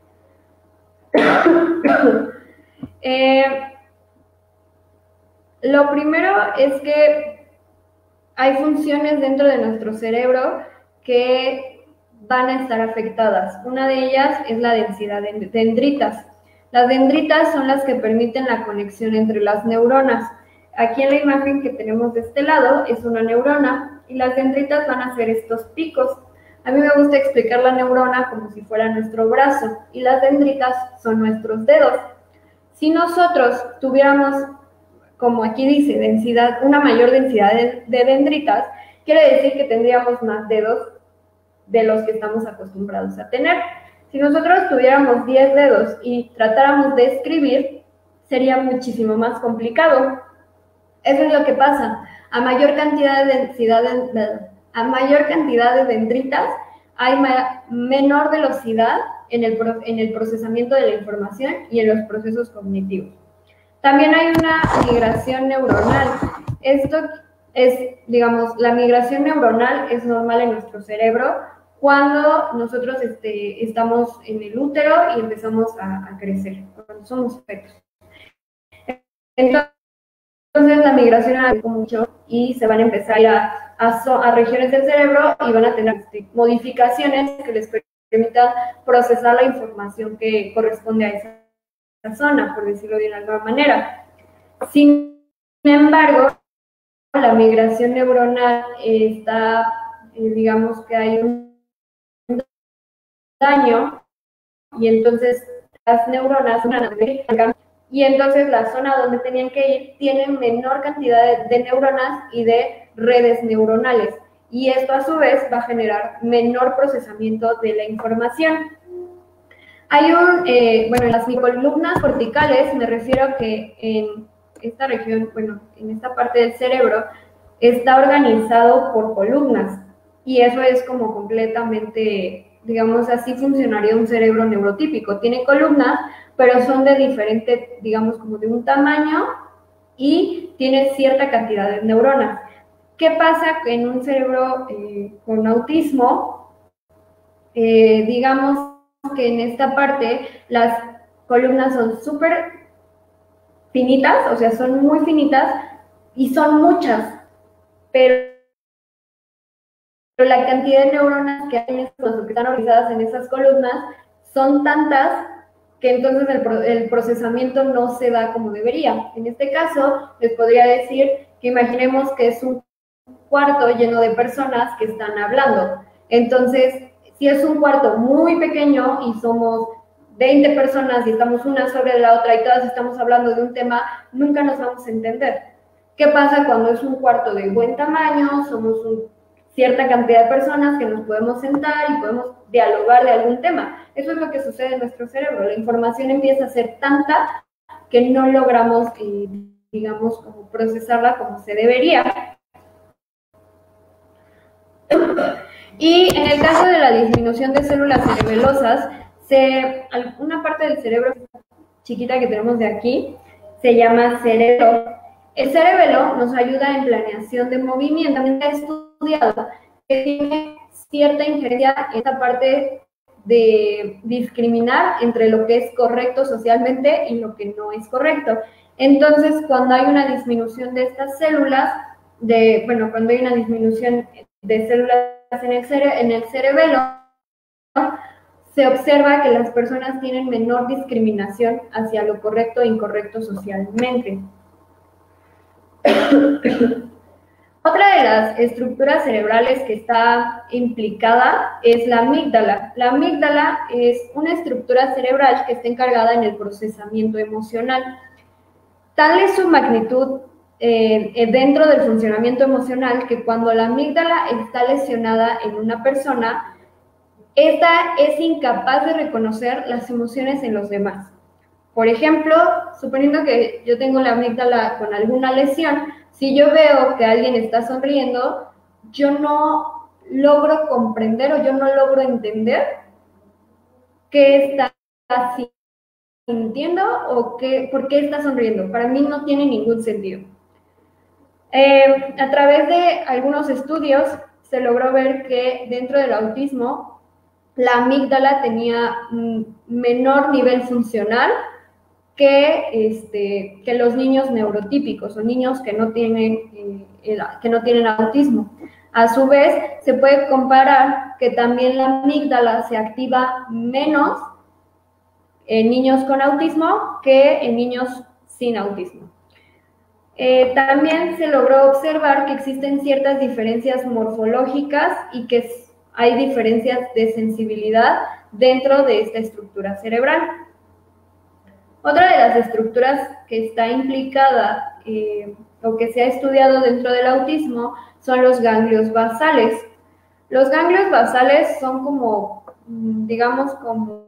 Lo primero es que hay funciones dentro de nuestro cerebro que van a estar afectadas. Una de ellas es la densidad de dendritas. Las dendritas son las que permiten la conexión entre las neuronas. Aquí en la imagen que tenemos de este lado es una neurona y las dendritas van a ser estos picos. A mí me gusta explicar la neurona como si fuera nuestro brazo y las dendritas son nuestros dedos. Si nosotros tuviéramos, como aquí dice, una mayor densidad de dendritas, quiere decir que tendríamos más dedos de los que estamos acostumbrados a tener. Si nosotros tuviéramos 10 dedos y tratáramos de escribir, sería muchísimo más complicado. Eso es lo que pasa. A mayor cantidad de dendritas, hay menor velocidad en el procesamiento de la información y en los procesos cognitivos. También hay una migración neuronal. Esto es, digamos, la migración neuronal es normal en nuestro cerebro cuando nosotros estamos en el útero y empezamos a crecer, cuando somos fetos. Entonces la migración va mucho y se van a empezar a ir a regiones del cerebro y van a tener modificaciones que les permitan procesar la información que corresponde a esa zona, por decirlo de alguna manera. Sin embargo, la migración neuronal está, digamos que hay un daño y entonces las neuronas y entonces la zona donde tenían que ir tiene menor cantidad de neuronas y de redes neuronales y esto a su vez va a generar menor procesamiento de la información. Hay bueno, en las columnas corticales me refiero a que en esta región, bueno, en esta parte del cerebro, está organizado por columnas y eso es como completamente, digamos, así funcionaría un cerebro neurotípico. Tiene columnas, pero son de diferente, digamos, como de un tamaño y tiene cierta cantidad de neuronas. ¿Qué pasa en un cerebro con autismo? Digamos que en esta parte las columnas son súper finitas, o sea, son muy finitas y son muchas, pero la cantidad de neuronas que hay en estos, que están organizadas en esas columnas son tantas que entonces el procesamiento no se da como debería. En este caso, les podría decir que imaginemos que es un cuarto lleno de personas que están hablando. Entonces, si es un cuarto muy pequeño y somos 20 personas y estamos una sobre la otra y todas estamos hablando de un tema, nunca nos vamos a entender. ¿Qué pasa cuando es un cuarto de buen tamaño? Somos cierta cantidad de personas que nos podemos sentar y podemos dialogar de algún tema. Eso es lo que sucede en nuestro cerebro. La información empieza a ser tanta que no logramos, digamos, como procesarla como se debería. Y en el caso de la disminución de células cerebelosas, una parte del cerebro chiquita que tenemos de aquí se llama cerebelo. El cerebelo nos ayuda en planeación de movimiento. También está estudiado que tiene cierta injerencia en esta parte de discriminar entre lo que es correcto socialmente y lo que no es correcto. Entonces, cuando hay una disminución de estas células, cuando hay una disminución de células en el cerebelo, se observa que las personas tienen menor discriminación hacia lo correcto e incorrecto socialmente. Otra de las estructuras cerebrales que está implicada es la amígdala. La amígdala es una estructura cerebral que está encargada en el procesamiento emocional. Tal es su magnitud dentro del funcionamiento emocional que cuando la amígdala está lesionada en una persona, esta es incapaz de reconocer las emociones en los demás. Por ejemplo, suponiendo que yo tengo la amígdala con alguna lesión, si yo veo que alguien está sonriendo, yo no logro comprender o yo no logro entender qué está sintiendo o por qué está sonriendo. Para mí no tiene ningún sentido. A través de algunos estudios se logró ver que dentro del autismo la amígdala tenía menor nivel funcional que los niños neurotípicos o niños que no tienen autismo. A su vez, se puede comparar que también la amígdala se activa menos en niños con autismo que en niños sin autismo. También se logró observar que existen ciertas diferencias morfológicas y que hay diferencias de sensibilidad dentro de esta estructura cerebral. Otra de las estructuras que está implicada o que se ha estudiado dentro del autismo son los ganglios basales. Los ganglios basales son como, digamos, como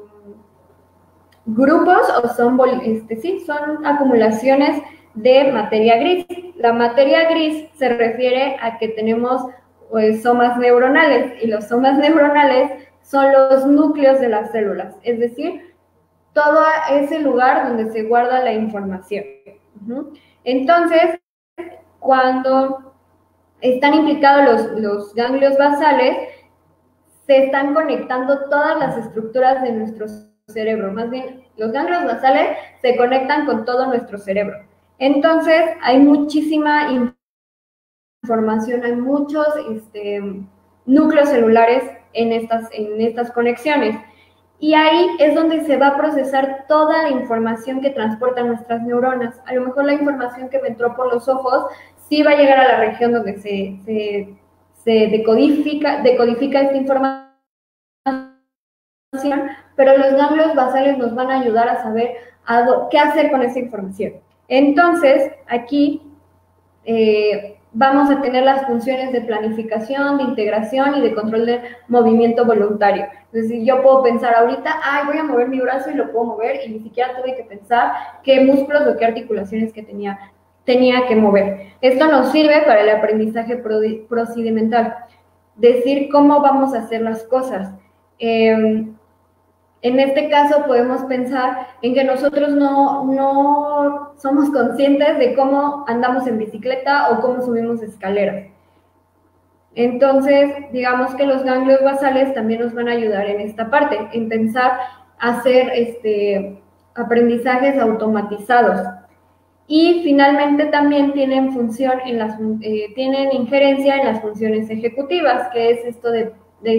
grupos o son acumulaciones de materia gris. La materia gris se refiere a que tenemos somas neuronales y los somas neuronales son los núcleos de las células, es decir, todo ese lugar donde se guarda la información. Entonces, cuando están implicados los ganglios basales, se están conectando todas las estructuras de nuestro cerebro. Más bien, los ganglios basales se conectan con todo nuestro cerebro. Entonces, hay muchísima información, hay muchos núcleos celulares en estas conexiones. Y ahí es donde se va a procesar toda la información que transportan nuestras neuronas. A lo mejor la información que me entró por los ojos sí va a llegar a la región donde se decodifica esta información, pero los ganglios basales nos van a ayudar a saber qué hacer con esa información. Entonces, aquí vamos a tener las funciones de planificación, de integración y de control del movimiento voluntario. Es decir, yo puedo pensar ahorita, ay, voy a mover mi brazo y lo puedo mover, y ni siquiera tuve que pensar qué músculos o qué articulaciones que tenía que mover. Esto nos sirve para el aprendizaje procedimental, decir cómo vamos a hacer las cosas. En este caso podemos pensar en que nosotros no somos conscientes de cómo andamos en bicicleta o cómo subimos escaleras. Entonces, digamos que los ganglios basales también nos van a ayudar en esta parte, en pensar, hacer aprendizajes automatizados. Y finalmente también tienen tienen injerencia en las funciones ejecutivas, que es esto de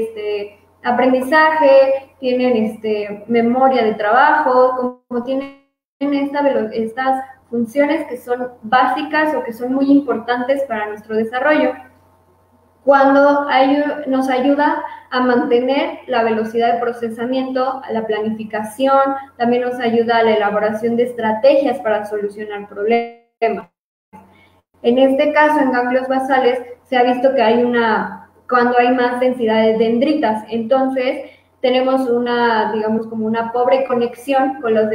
aprendizaje, tienen memoria de trabajo, como tienen estas funciones que son básicas o que son muy importantes para nuestro desarrollo, cuando nos ayuda a mantener la velocidad de procesamiento, a la planificación, también nos ayuda a la elaboración de estrategias para solucionar problemas. En este caso, en ganglios basales, se ha visto que cuando hay más densidad de dendritas, entonces tenemos digamos, como una pobre conexión con las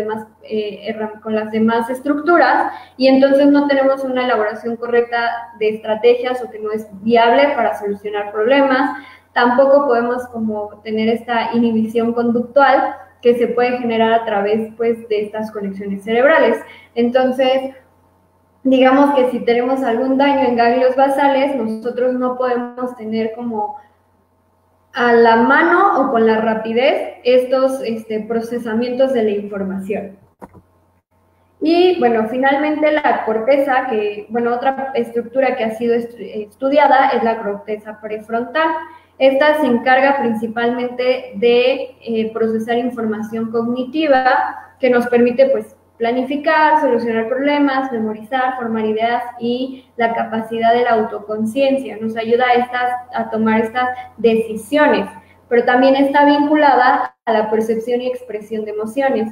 demás estructuras, y entonces no tenemos una elaboración correcta de estrategias, o que no es viable para solucionar problemas. Tampoco podemos como tener esta inhibición conductual que se puede generar a través, pues, de estas conexiones cerebrales. Entonces, digamos que si tenemos algún daño en ganglios basales, nosotros no podemos tener como a la mano o con la rapidez estos procesamientos de la información. Y bueno, finalmente la corteza, otra estructura que ha sido estudiada es la corteza prefrontal. Esta se encarga principalmente de procesar información cognitiva que nos permite, pues, planificar, solucionar problemas, memorizar, formar ideas, y la capacidad de la autoconciencia. Nos ayuda a tomar estas decisiones, pero también está vinculada a la percepción y expresión de emociones.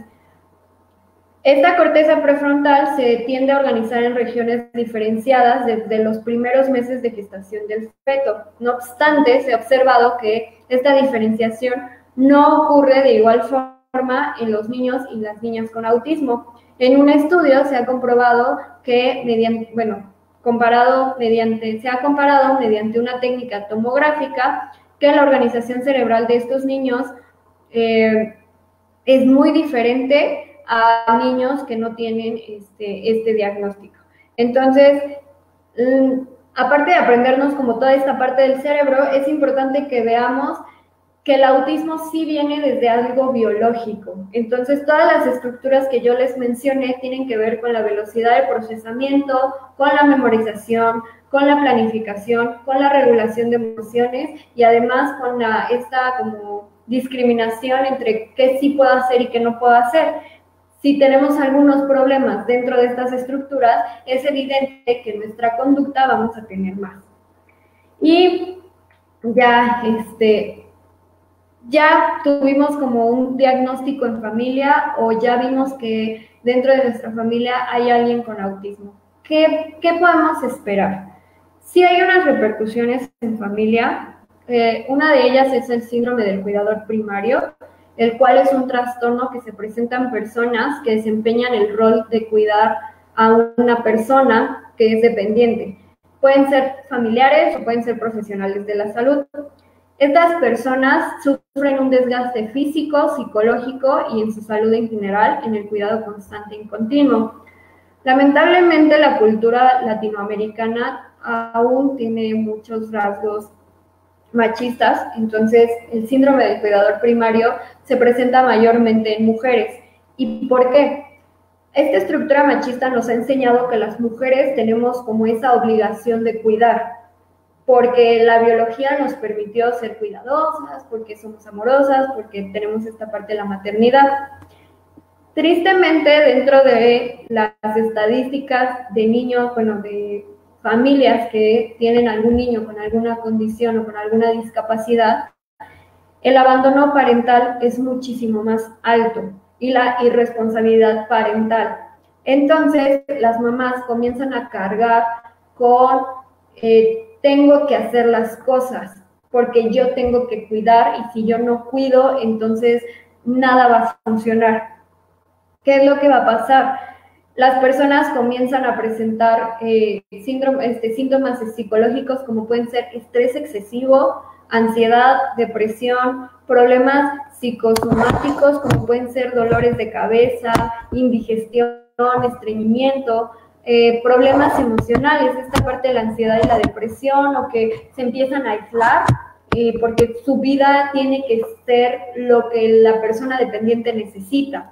Esta corteza prefrontal se tiende a organizar en regiones diferenciadas desde los primeros meses de gestación del feto. No obstante, se ha observado que esta diferenciación no ocurre de igual forma en los niños y las niñas con autismo. En un estudio se ha comprobado que se ha comparado mediante una técnica tomográfica que la organización cerebral de estos niños es muy diferente a niños que no tienen este diagnóstico. Entonces, aparte de aprendernos como toda esta parte del cerebro, es importante que veamos que el autismo sí viene desde algo biológico. Entonces, todas las estructuras que yo les mencioné tienen que ver con la velocidad de procesamiento, con la memorización, con la planificación, con la regulación de emociones, y además con esta como discriminación entre qué sí puedo hacer y qué no puedo hacer. Si tenemos algunos problemas dentro de estas estructuras, es evidente que nuestra conducta vamos a tener más. Y ya tuvimos como un diagnóstico en familia, o ya vimos que dentro de nuestra familia hay alguien con autismo. ¿Qué podemos esperar? Sí hay unas repercusiones en familia. Una de ellas es el síndrome del cuidador primario, el cual es un trastorno que se presenta en personas que desempeñan el rol de cuidar a una persona que es dependiente. Pueden ser familiares o pueden ser profesionales de la salud. Estas personas sufren un desgaste físico, psicológico y en su salud en general, en el cuidado constante y continuo. Lamentablemente, la cultura latinoamericana aún tiene muchos rasgos machistas, entonces el síndrome del cuidador primario se presenta mayormente en mujeres. ¿Y por qué? Esta estructura machista nos ha enseñado que las mujeres tenemos como esa obligación de cuidar, porque la biología nos permitió ser cuidadosas, porque somos amorosas, porque tenemos esta parte de la maternidad. Tristemente, dentro de las estadísticas de niños, de familias que tienen algún niño con alguna condición o con alguna discapacidad, el abandono parental es muchísimo más alto, y la irresponsabilidad parental. Entonces, las mamás comienzan a cargar con tengo que hacer las cosas porque yo tengo que cuidar, y si yo no cuido, entonces nada va a funcionar. ¿Qué es lo que va a pasar? Las personas comienzan a presentar síntomas psicológicos como pueden ser estrés excesivo, ansiedad, depresión, problemas psicosomáticos como pueden ser dolores de cabeza, indigestión, estreñimiento, problemas emocionales, esta parte de la ansiedad y la depresión, o que se empiezan a aislar porque su vida tiene que ser lo que la persona dependiente necesita.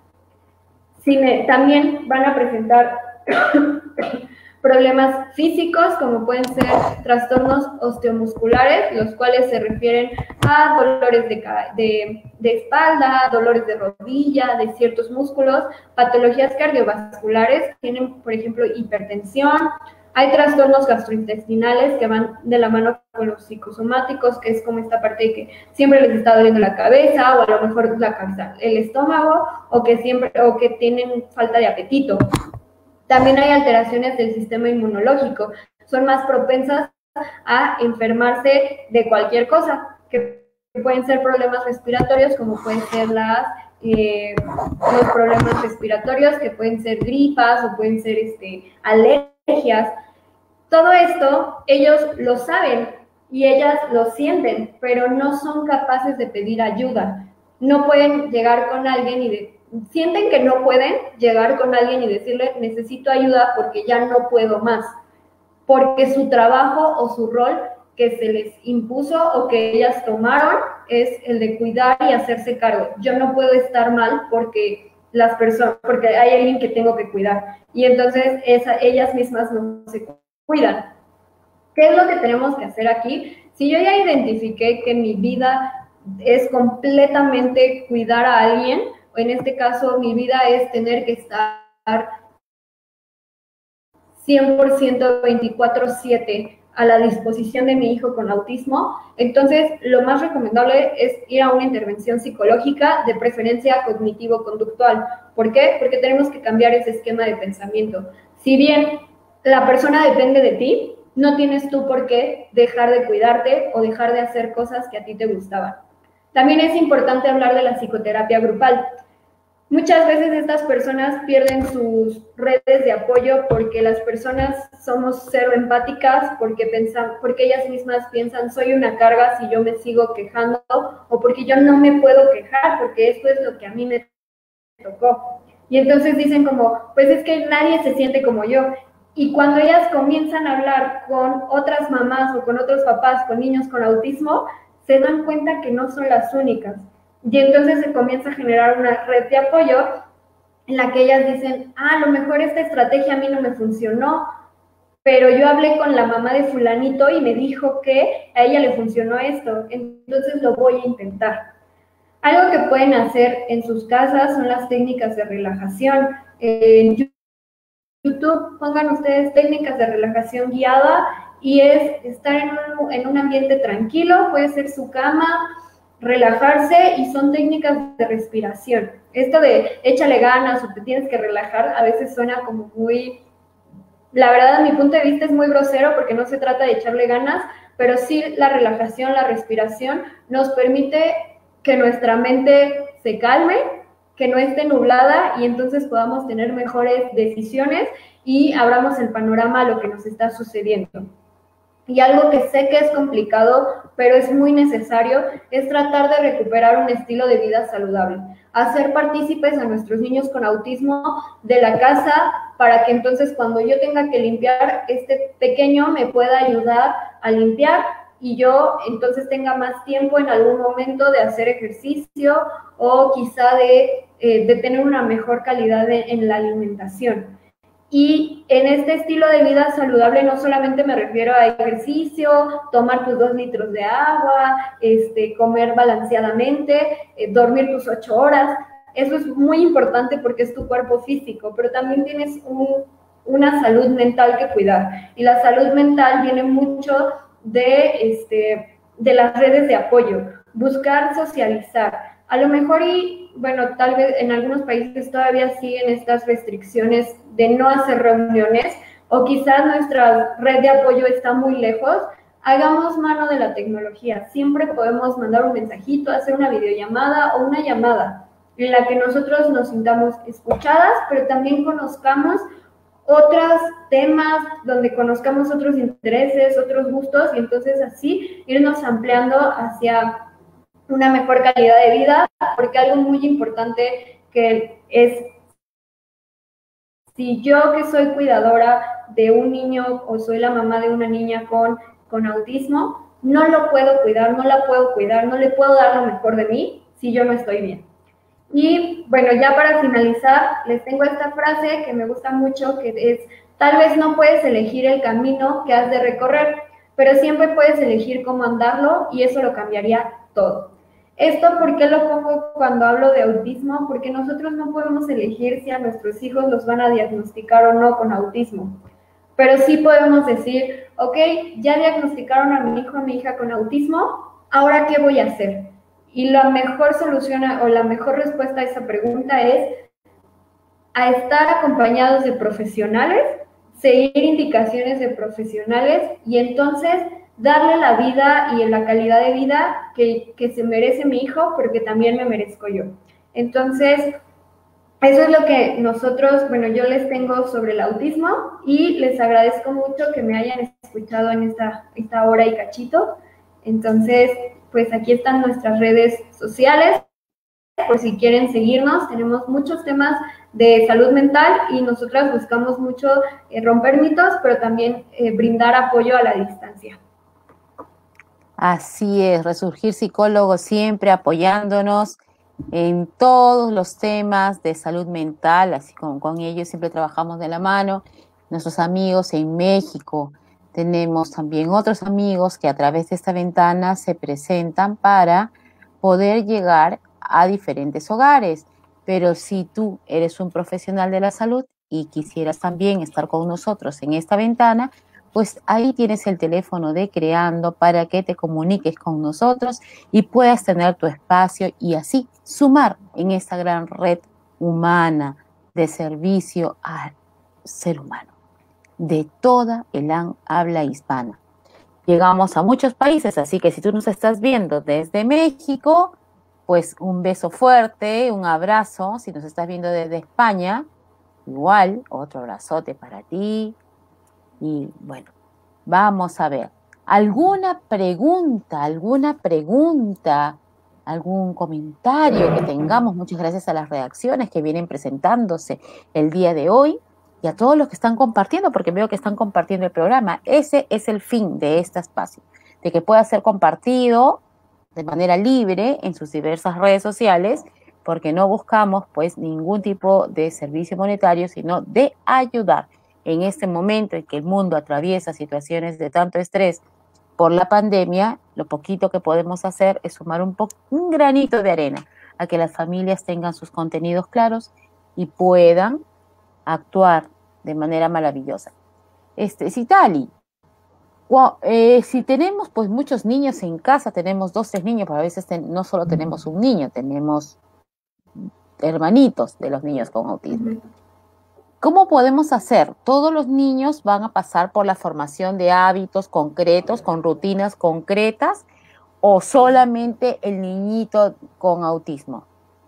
También van a presentar problemas físicos, como pueden ser trastornos osteomusculares, los cuales se refieren a dolores de espalda, dolores de rodilla, de ciertos músculos, patologías cardiovasculares, tienen, por ejemplo, hipertensión. Hay trastornos gastrointestinales que van de la mano con los psicosomáticos, que es como esta parte de que siempre les está doliendo la cabeza, o a lo mejor la cabeza, el estómago, o que tienen falta de apetito. También hay alteraciones del sistema inmunológico, son más propensas a enfermarse de cualquier cosa, que pueden ser problemas respiratorios, como pueden ser los problemas respiratorios, que pueden ser gripas o pueden ser alergias. Todo esto ellos lo saben y ellas lo sienten, pero no son capaces de pedir ayuda. No pueden llegar con alguien sienten que no pueden llegar con alguien y decirle, necesito ayuda porque ya no puedo más, porque su trabajo o su rol que se les impuso o que ellas tomaron es el de cuidar y hacerse cargo. Yo no puedo estar mal porque hay alguien que tengo que cuidar, y entonces ellas mismas no se cuidan. ¿Qué es lo que tenemos que hacer aquí? Si yo ya identifiqué que mi vida es completamente cuidar a alguien, o en este caso mi vida es tener que estar 100% 24/7 a la disposición de mi hijo con autismo, entonces lo más recomendable es ir a una intervención psicológica, de preferencia cognitivo-conductual. ¿Por qué? Porque tenemos que cambiar ese esquema de pensamiento. Si bien la persona depende de ti, no tienes tú por qué dejar de cuidarte o dejar de hacer cosas que a ti te gustaban. También es importante hablar de la psicoterapia grupal. Muchas veces estas personas pierden sus redes de apoyo porque las personas somos cero empáticas, porque ellas mismas piensan, soy una carga si yo me sigo quejando, o porque yo no me puedo quejar porque esto es lo que a mí me tocó. Y entonces dicen como, pues es que nadie se siente como yo. Y cuando ellas comienzan a hablar con otras mamás o con otros papás con niños con autismo, se dan cuenta que no son las únicas. Y entonces se comienza a generar una red de apoyo en la que ellas dicen, a lo mejor esta estrategia a mí no me funcionó, pero yo hablé con la mamá de fulanito y me dijo que a ella le funcionó esto, entonces lo voy a intentar. Algo que pueden hacer en sus casas son las técnicas de relajación. En YouTube pongan ustedes técnicas de relajación guiada, y es estar en un ambiente tranquilo, puede ser su cama, relajarse, y son técnicas de respiración. Esto de échale ganas o te tienes que relajar a veces suena como muy, la verdad a mi punto de vista es muy grosero, porque no se trata de echarle ganas, pero sí la relajación, la respiración nos permite que nuestra mente se calme, que no esté nublada, y entonces podamos tener mejores decisiones y abramos el panorama a lo que nos está sucediendo. Y algo que sé que es complicado, pero es muy necesario, es tratar de recuperar un estilo de vida saludable. Hacer partícipes a nuestros niños con autismo de la casa, para que entonces cuando yo tenga que limpiar, este pequeño me pueda ayudar a limpiar, y yo entonces tenga más tiempo en algún momento de hacer ejercicio, o quizá de tener una mejor calidad en la alimentación. Y en este estilo de vida saludable no solamente me refiero a ejercicio, tomar tus 2 litros de agua, comer balanceadamente, dormir tus 8 horas. Eso es muy importante porque es tu cuerpo físico, pero también tienes una salud mental que cuidar. Y la salud mental viene mucho de las redes de apoyo, buscar socializar. A lo mejor, y bueno, tal vez en algunos países todavía siguen estas restricciones de no hacer reuniones, o quizás nuestra red de apoyo está muy lejos, hagamos mano de la tecnología. Siempre podemos mandar un mensajito, hacer una videollamada o una llamada en la que nosotros nos sintamos escuchadas, pero también conozcamos otros temas, donde conozcamos otros intereses, otros gustos, y entonces así irnos ampliando hacia una mejor calidad de vida, porque algo muy importante que es, si yo que soy cuidadora de un niño o soy la mamá de una niña con autismo, no lo puedo cuidar, no la puedo cuidar, no le puedo dar lo mejor de mí si yo no estoy bien. Y bueno, ya para finalizar, les tengo esta frase que me gusta mucho, que es: tal vez no puedes elegir el camino que has de recorrer, pero siempre puedes elegir cómo andarlo, y eso lo cambiaría todo. ¿Esto por qué lo pongo cuando hablo de autismo? Porque nosotros no podemos elegir si a nuestros hijos los van a diagnosticar o no con autismo. Pero sí podemos decir, ok, ya diagnosticaron a mi hijo o a mi hija con autismo, ¿ahora qué voy a hacer? Y la mejor solución o la mejor respuesta a esa pregunta es a estar acompañados de profesionales, seguir indicaciones de profesionales, y entonces darle la vida y la calidad de vida que se merece mi hijo, porque también me merezco yo. Entonces, eso es lo que nosotros, bueno, yo les tengo sobre el autismo, y les agradezco mucho que me hayan escuchado en esta hora y cachito. Entonces, pues aquí están nuestras redes sociales, por si quieren seguirnos. Tenemos muchos temas de salud mental y nosotras buscamos mucho romper mitos, pero también brindar apoyo a la distancia. Así es, Resurgir Psicólogo siempre apoyándonos en todos los temas de salud mental, así como con ellos siempre trabajamos de la mano. Nuestros amigos en México, tenemos también otros amigos que a través de esta ventana se presentan para poder llegar a diferentes hogares. Pero si tú eres un profesional de la salud y quisieras también estar con nosotros en esta ventana, pues ahí tienes el teléfono de Creando para que te comuniques con nosotros y puedas tener tu espacio y así sumar en esta gran red humana de servicio al ser humano de toda el habla hispana. Llegamos a muchos países, así que si tú nos estás viendo desde México, pues un beso fuerte, un abrazo. Si nos estás viendo desde España, igual, otro abrazote para ti. Y bueno, vamos a ver. ¿Alguna pregunta, algún comentario que tengamos? Muchas gracias a las reacciones que vienen presentándose el día de hoy y a todos los que están compartiendo, porque veo que están compartiendo el programa. Ese es el fin de este espacio, de que pueda ser compartido de manera libre en sus diversas redes sociales, porque no buscamos pues ningún tipo de servicio monetario, sino de ayudar en este momento en que el mundo atraviesa situaciones de tanto estrés por la pandemia. Lo poquito que podemos hacer es sumar un granito de arena a que las familias tengan sus contenidos claros y puedan actuar de manera maravillosa. Citali, si tenemos pues muchos niños en casa, tenemos 2, 3 niños, pero a veces no solo tenemos un niño, tenemos hermanitos de los niños con autismo. ¿Cómo podemos hacer? ¿Todos los niños van a pasar por la formación de hábitos concretos, con rutinas concretas, o solamente el niñito con autismo?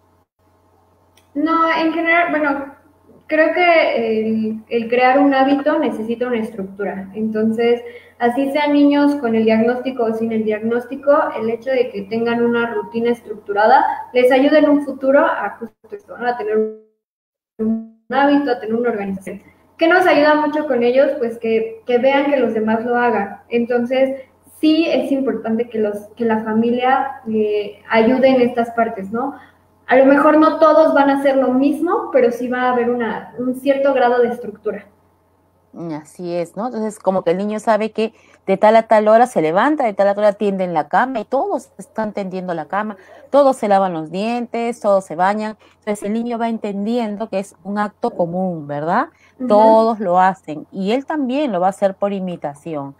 No, en general, bueno, creo que el crear un hábito necesita una estructura. Entonces, así sean niños con el diagnóstico o sin el diagnóstico, el hecho de que tengan una rutina estructurada les ayuda en un futuro a justo esto, ¿no? A tener un hábito, a tener una organización. ¿Qué nos ayuda mucho con ellos? Pues que vean que los demás lo hagan. Entonces, sí es importante que la familia ayude en estas partes, ¿no? A lo mejor no todos van a hacer lo mismo, pero sí va a haber un cierto grado de estructura. Así es, ¿no? Entonces, como que el niño sabe que de tal a tal hora se levanta, de tal a tal hora tienden la cama, y todos están tendiendo la cama, todos se lavan los dientes, todos se bañan. Entonces, el niño va entendiendo que es un acto común, ¿verdad? Todos lo hacen, y él también lo va a hacer por imitación.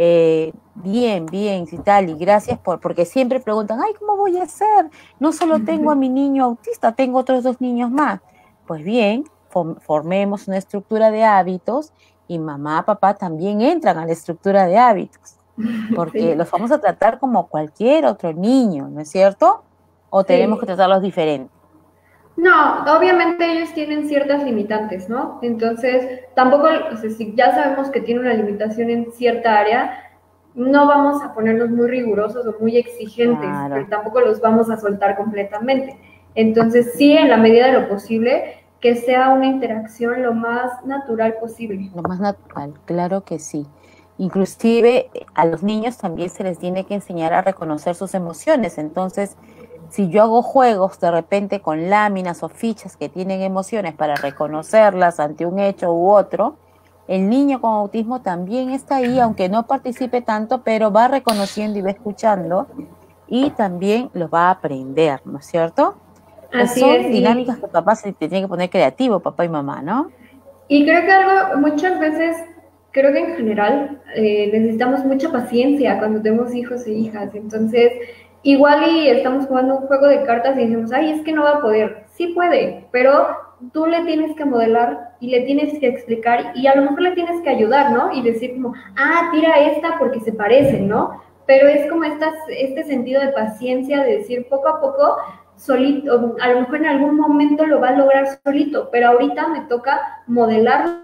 Bien, Citali, gracias porque siempre preguntan, ay, ¿cómo voy a hacer? No solo tengo a mi niño autista, tengo otros 2 niños más. Pues bien, formemos una estructura de hábitos y mamá, papá también entran a la estructura de hábitos, porque Sí. los vamos a tratar como cualquier otro niño, ¿no es cierto? ¿O tenemos que Sí. tratarlos diferente? No, obviamente ellos tienen ciertas limitantes, ¿no? Entonces, tampoco, o sea, si ya sabemos que tiene una limitación en cierta área, no vamos a ponernos muy rigurosos o muy exigentes, pero Claro, tampoco los vamos a soltar completamente. Entonces, sí, en la medida de lo posible, que sea una interacción lo más natural posible. lo más natural, claro que sí. Inclusive a los niños también se les tiene que enseñar a reconocer sus emociones. Entonces, si yo hago juegos de repente con láminas o fichas que tienen emociones para reconocerlas ante un hecho u otro, el niño con autismo también está ahí, aunque no participe tanto, pero va reconociendo y va escuchando y también lo va a aprender, ¿no es cierto? Entonces Así es, son dinámicas que papá se tiene que poner creativo, papá y mamá, ¿no? y creo que algo, muchas veces, creo que en general necesitamos mucha paciencia cuando tenemos hijos e hijas. Entonces, igual y estamos jugando un juego de cartas y decimos, ay, es que no va a poder. Sí puede, pero tú le tienes que modelar y le tienes que explicar y a lo mejor le tienes que ayudar, ¿no? Y decir como, ah, tira esta porque se parecen, ¿no? Pero es como este sentido de paciencia, de decir poco a poco, solito, a lo mejor en algún momento lo va a lograr solito, pero ahorita me toca modelarlo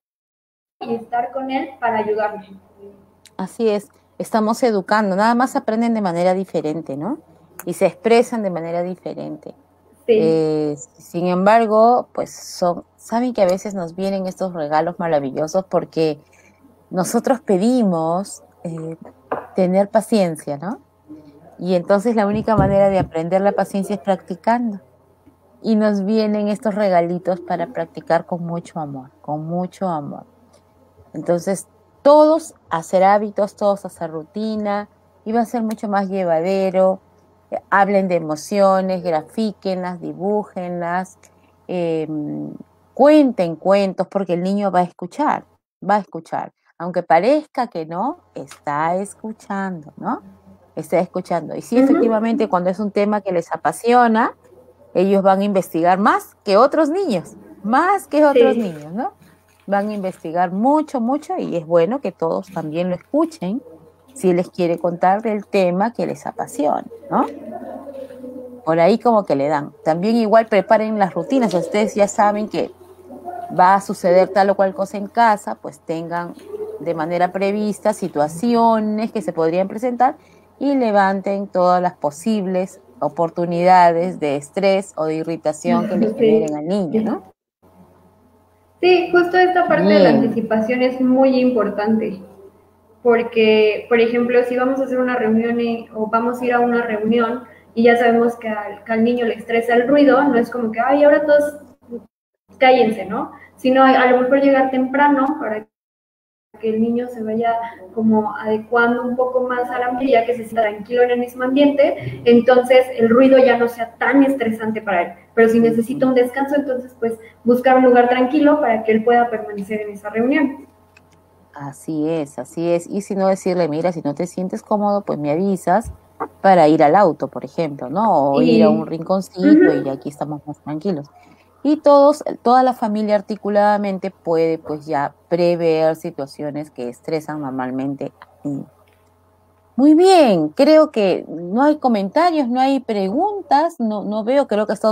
y estar con él para ayudarme. Así es, estamos educando, nada más aprenden de manera diferente, ¿no? Y se expresan de manera diferente. Sí, Sin embargo, pues saben que a veces nos vienen estos regalos maravillosos porque nosotros pedimos tener paciencia, ¿no? Y entonces la única manera de aprender la paciencia es practicando. Y nos vienen estos regalitos para practicar con mucho amor, con mucho amor. Entonces, todos hacer hábitos, todos hacer rutina, y va a ser mucho más llevadero. Hablen de emociones, grafíquenlas, dibújenlas, eh, cuenten cuentos, porque el niño va a escuchar, va a escuchar. Aunque parezca que no, está escuchando, ¿no? Está escuchando. Y sí, uh-huh. efectivamente, cuando es un tema que les apasiona, ellos van a investigar más que otros Sí. niños, ¿no? Van a investigar mucho, mucho y es bueno que todos también lo escuchen si les quiere contar del tema que les apasiona, ¿no? Por ahí como que le dan. También igual preparen las rutinas, ustedes ya saben que va a suceder tal o cual cosa en casa, pues tengan de manera prevista situaciones que se podrían presentar y levanten todas las posibles oportunidades de estrés o de irritación que le Sí. generen al niño, ¿no? Sí, justo esta parte de la Bien, anticipación es muy importante, porque, por ejemplo, si vamos a hacer una reunión o vamos a ir a una reunión y ya sabemos que al niño le estresa el ruido, no es como que, ay, ahora todos cállense, ¿no? Sino a lo mejor llegar temprano para que el niño se vaya como adecuando un poco más al ambiente, ya que se sienta tranquilo en el mismo ambiente, entonces el ruido ya no sea tan estresante para él. Pero si necesita un descanso, entonces pues buscar un lugar tranquilo para que él pueda permanecer en esa reunión. así es, así es. Y si no decirle, mira, si no te sientes cómodo, pues me avisas para ir al auto, por ejemplo, ¿no? O ir a un Y rinconcito y uh-huh, aquí estamos más tranquilos. Y todos, toda la familia articuladamente puede pues ya prever situaciones que estresan normalmente al niño. Muy bien, creo que no hay comentarios, no hay preguntas, no veo, creo que ha estado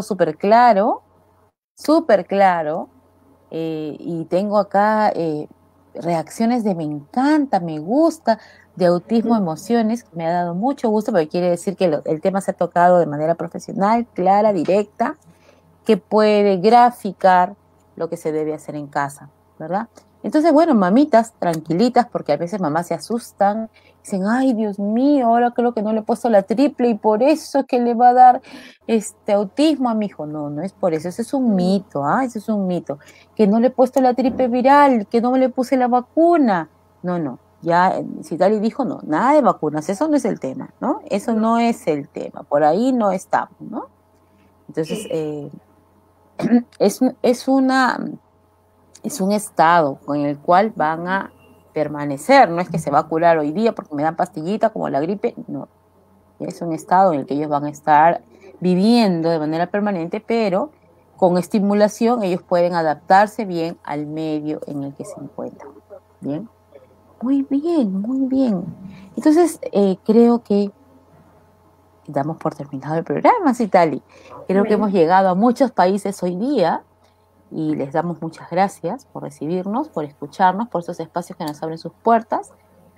súper claro, y tengo acá reacciones de me encanta, me gusta, de autismo emociones, que me ha dado mucho gusto, porque quiere decir que el tema se ha tocado de manera profesional, clara, directa, que puede graficar lo que se debe hacer en casa, ¿verdad? Entonces, bueno, mamitas, tranquilitas, porque a veces mamás se asustan, dicen, ay, Dios mío, ahora creo que no le he puesto la triple y por eso es que le va a dar este autismo a mi hijo. No, no es por eso, ese es un mito, ese es un mito. Que no le he puesto la triple viral, que no me le puse la vacuna. No, no, ya Citali dijo, no, nada de vacunas, eso no es el tema, ¿no? Eso no, no es el tema, por ahí no estamos, ¿no? Entonces, sí, es, es, una, es un estado con el cual van a permanecer, no es que se va a curar hoy día porque me dan pastillita como la gripe, no, es un estado en el que ellos van a estar viviendo de manera permanente, pero con estimulación ellos pueden adaptarse bien al medio en el que se encuentran. Bien, muy bien, muy bien. Entonces, creo que damos por terminado el programa, Citali. Creo que hemos Bueno, llegado a muchos países hoy día y les damos muchas gracias por recibirnos, por escucharnos, por esos espacios que nos abren sus puertas.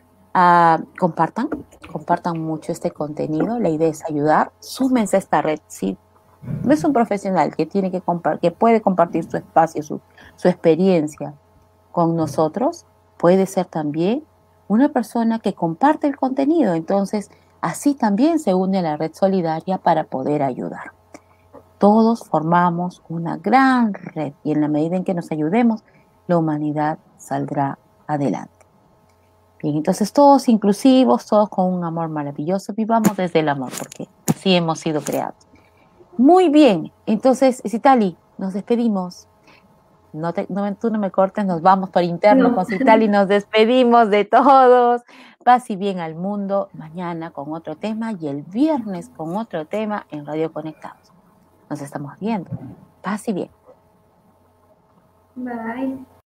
Compartan mucho este contenido. La idea es ayudar. Súmense a esta red. Si no es un profesional que tiene que puede compartir su espacio, su experiencia con nosotros, puede ser también una persona que comparte el contenido. Entonces, así también se une a la red solidaria para poder ayudar. Todos formamos una gran red y en la medida en que nos ayudemos, la humanidad saldrá adelante. Bien, entonces todos inclusivos, todos con un amor maravilloso, vivamos desde el amor, porque así hemos sido creados. Muy bien, entonces, Citali, nos despedimos. Tú no me cortes, nos vamos por interno no, con Citali, nos despedimos de todos. Paz y bien al mundo, mañana con otro tema y el viernes con otro tema en Radio Conectados. Nos estamos viendo. Paz y bien. bye.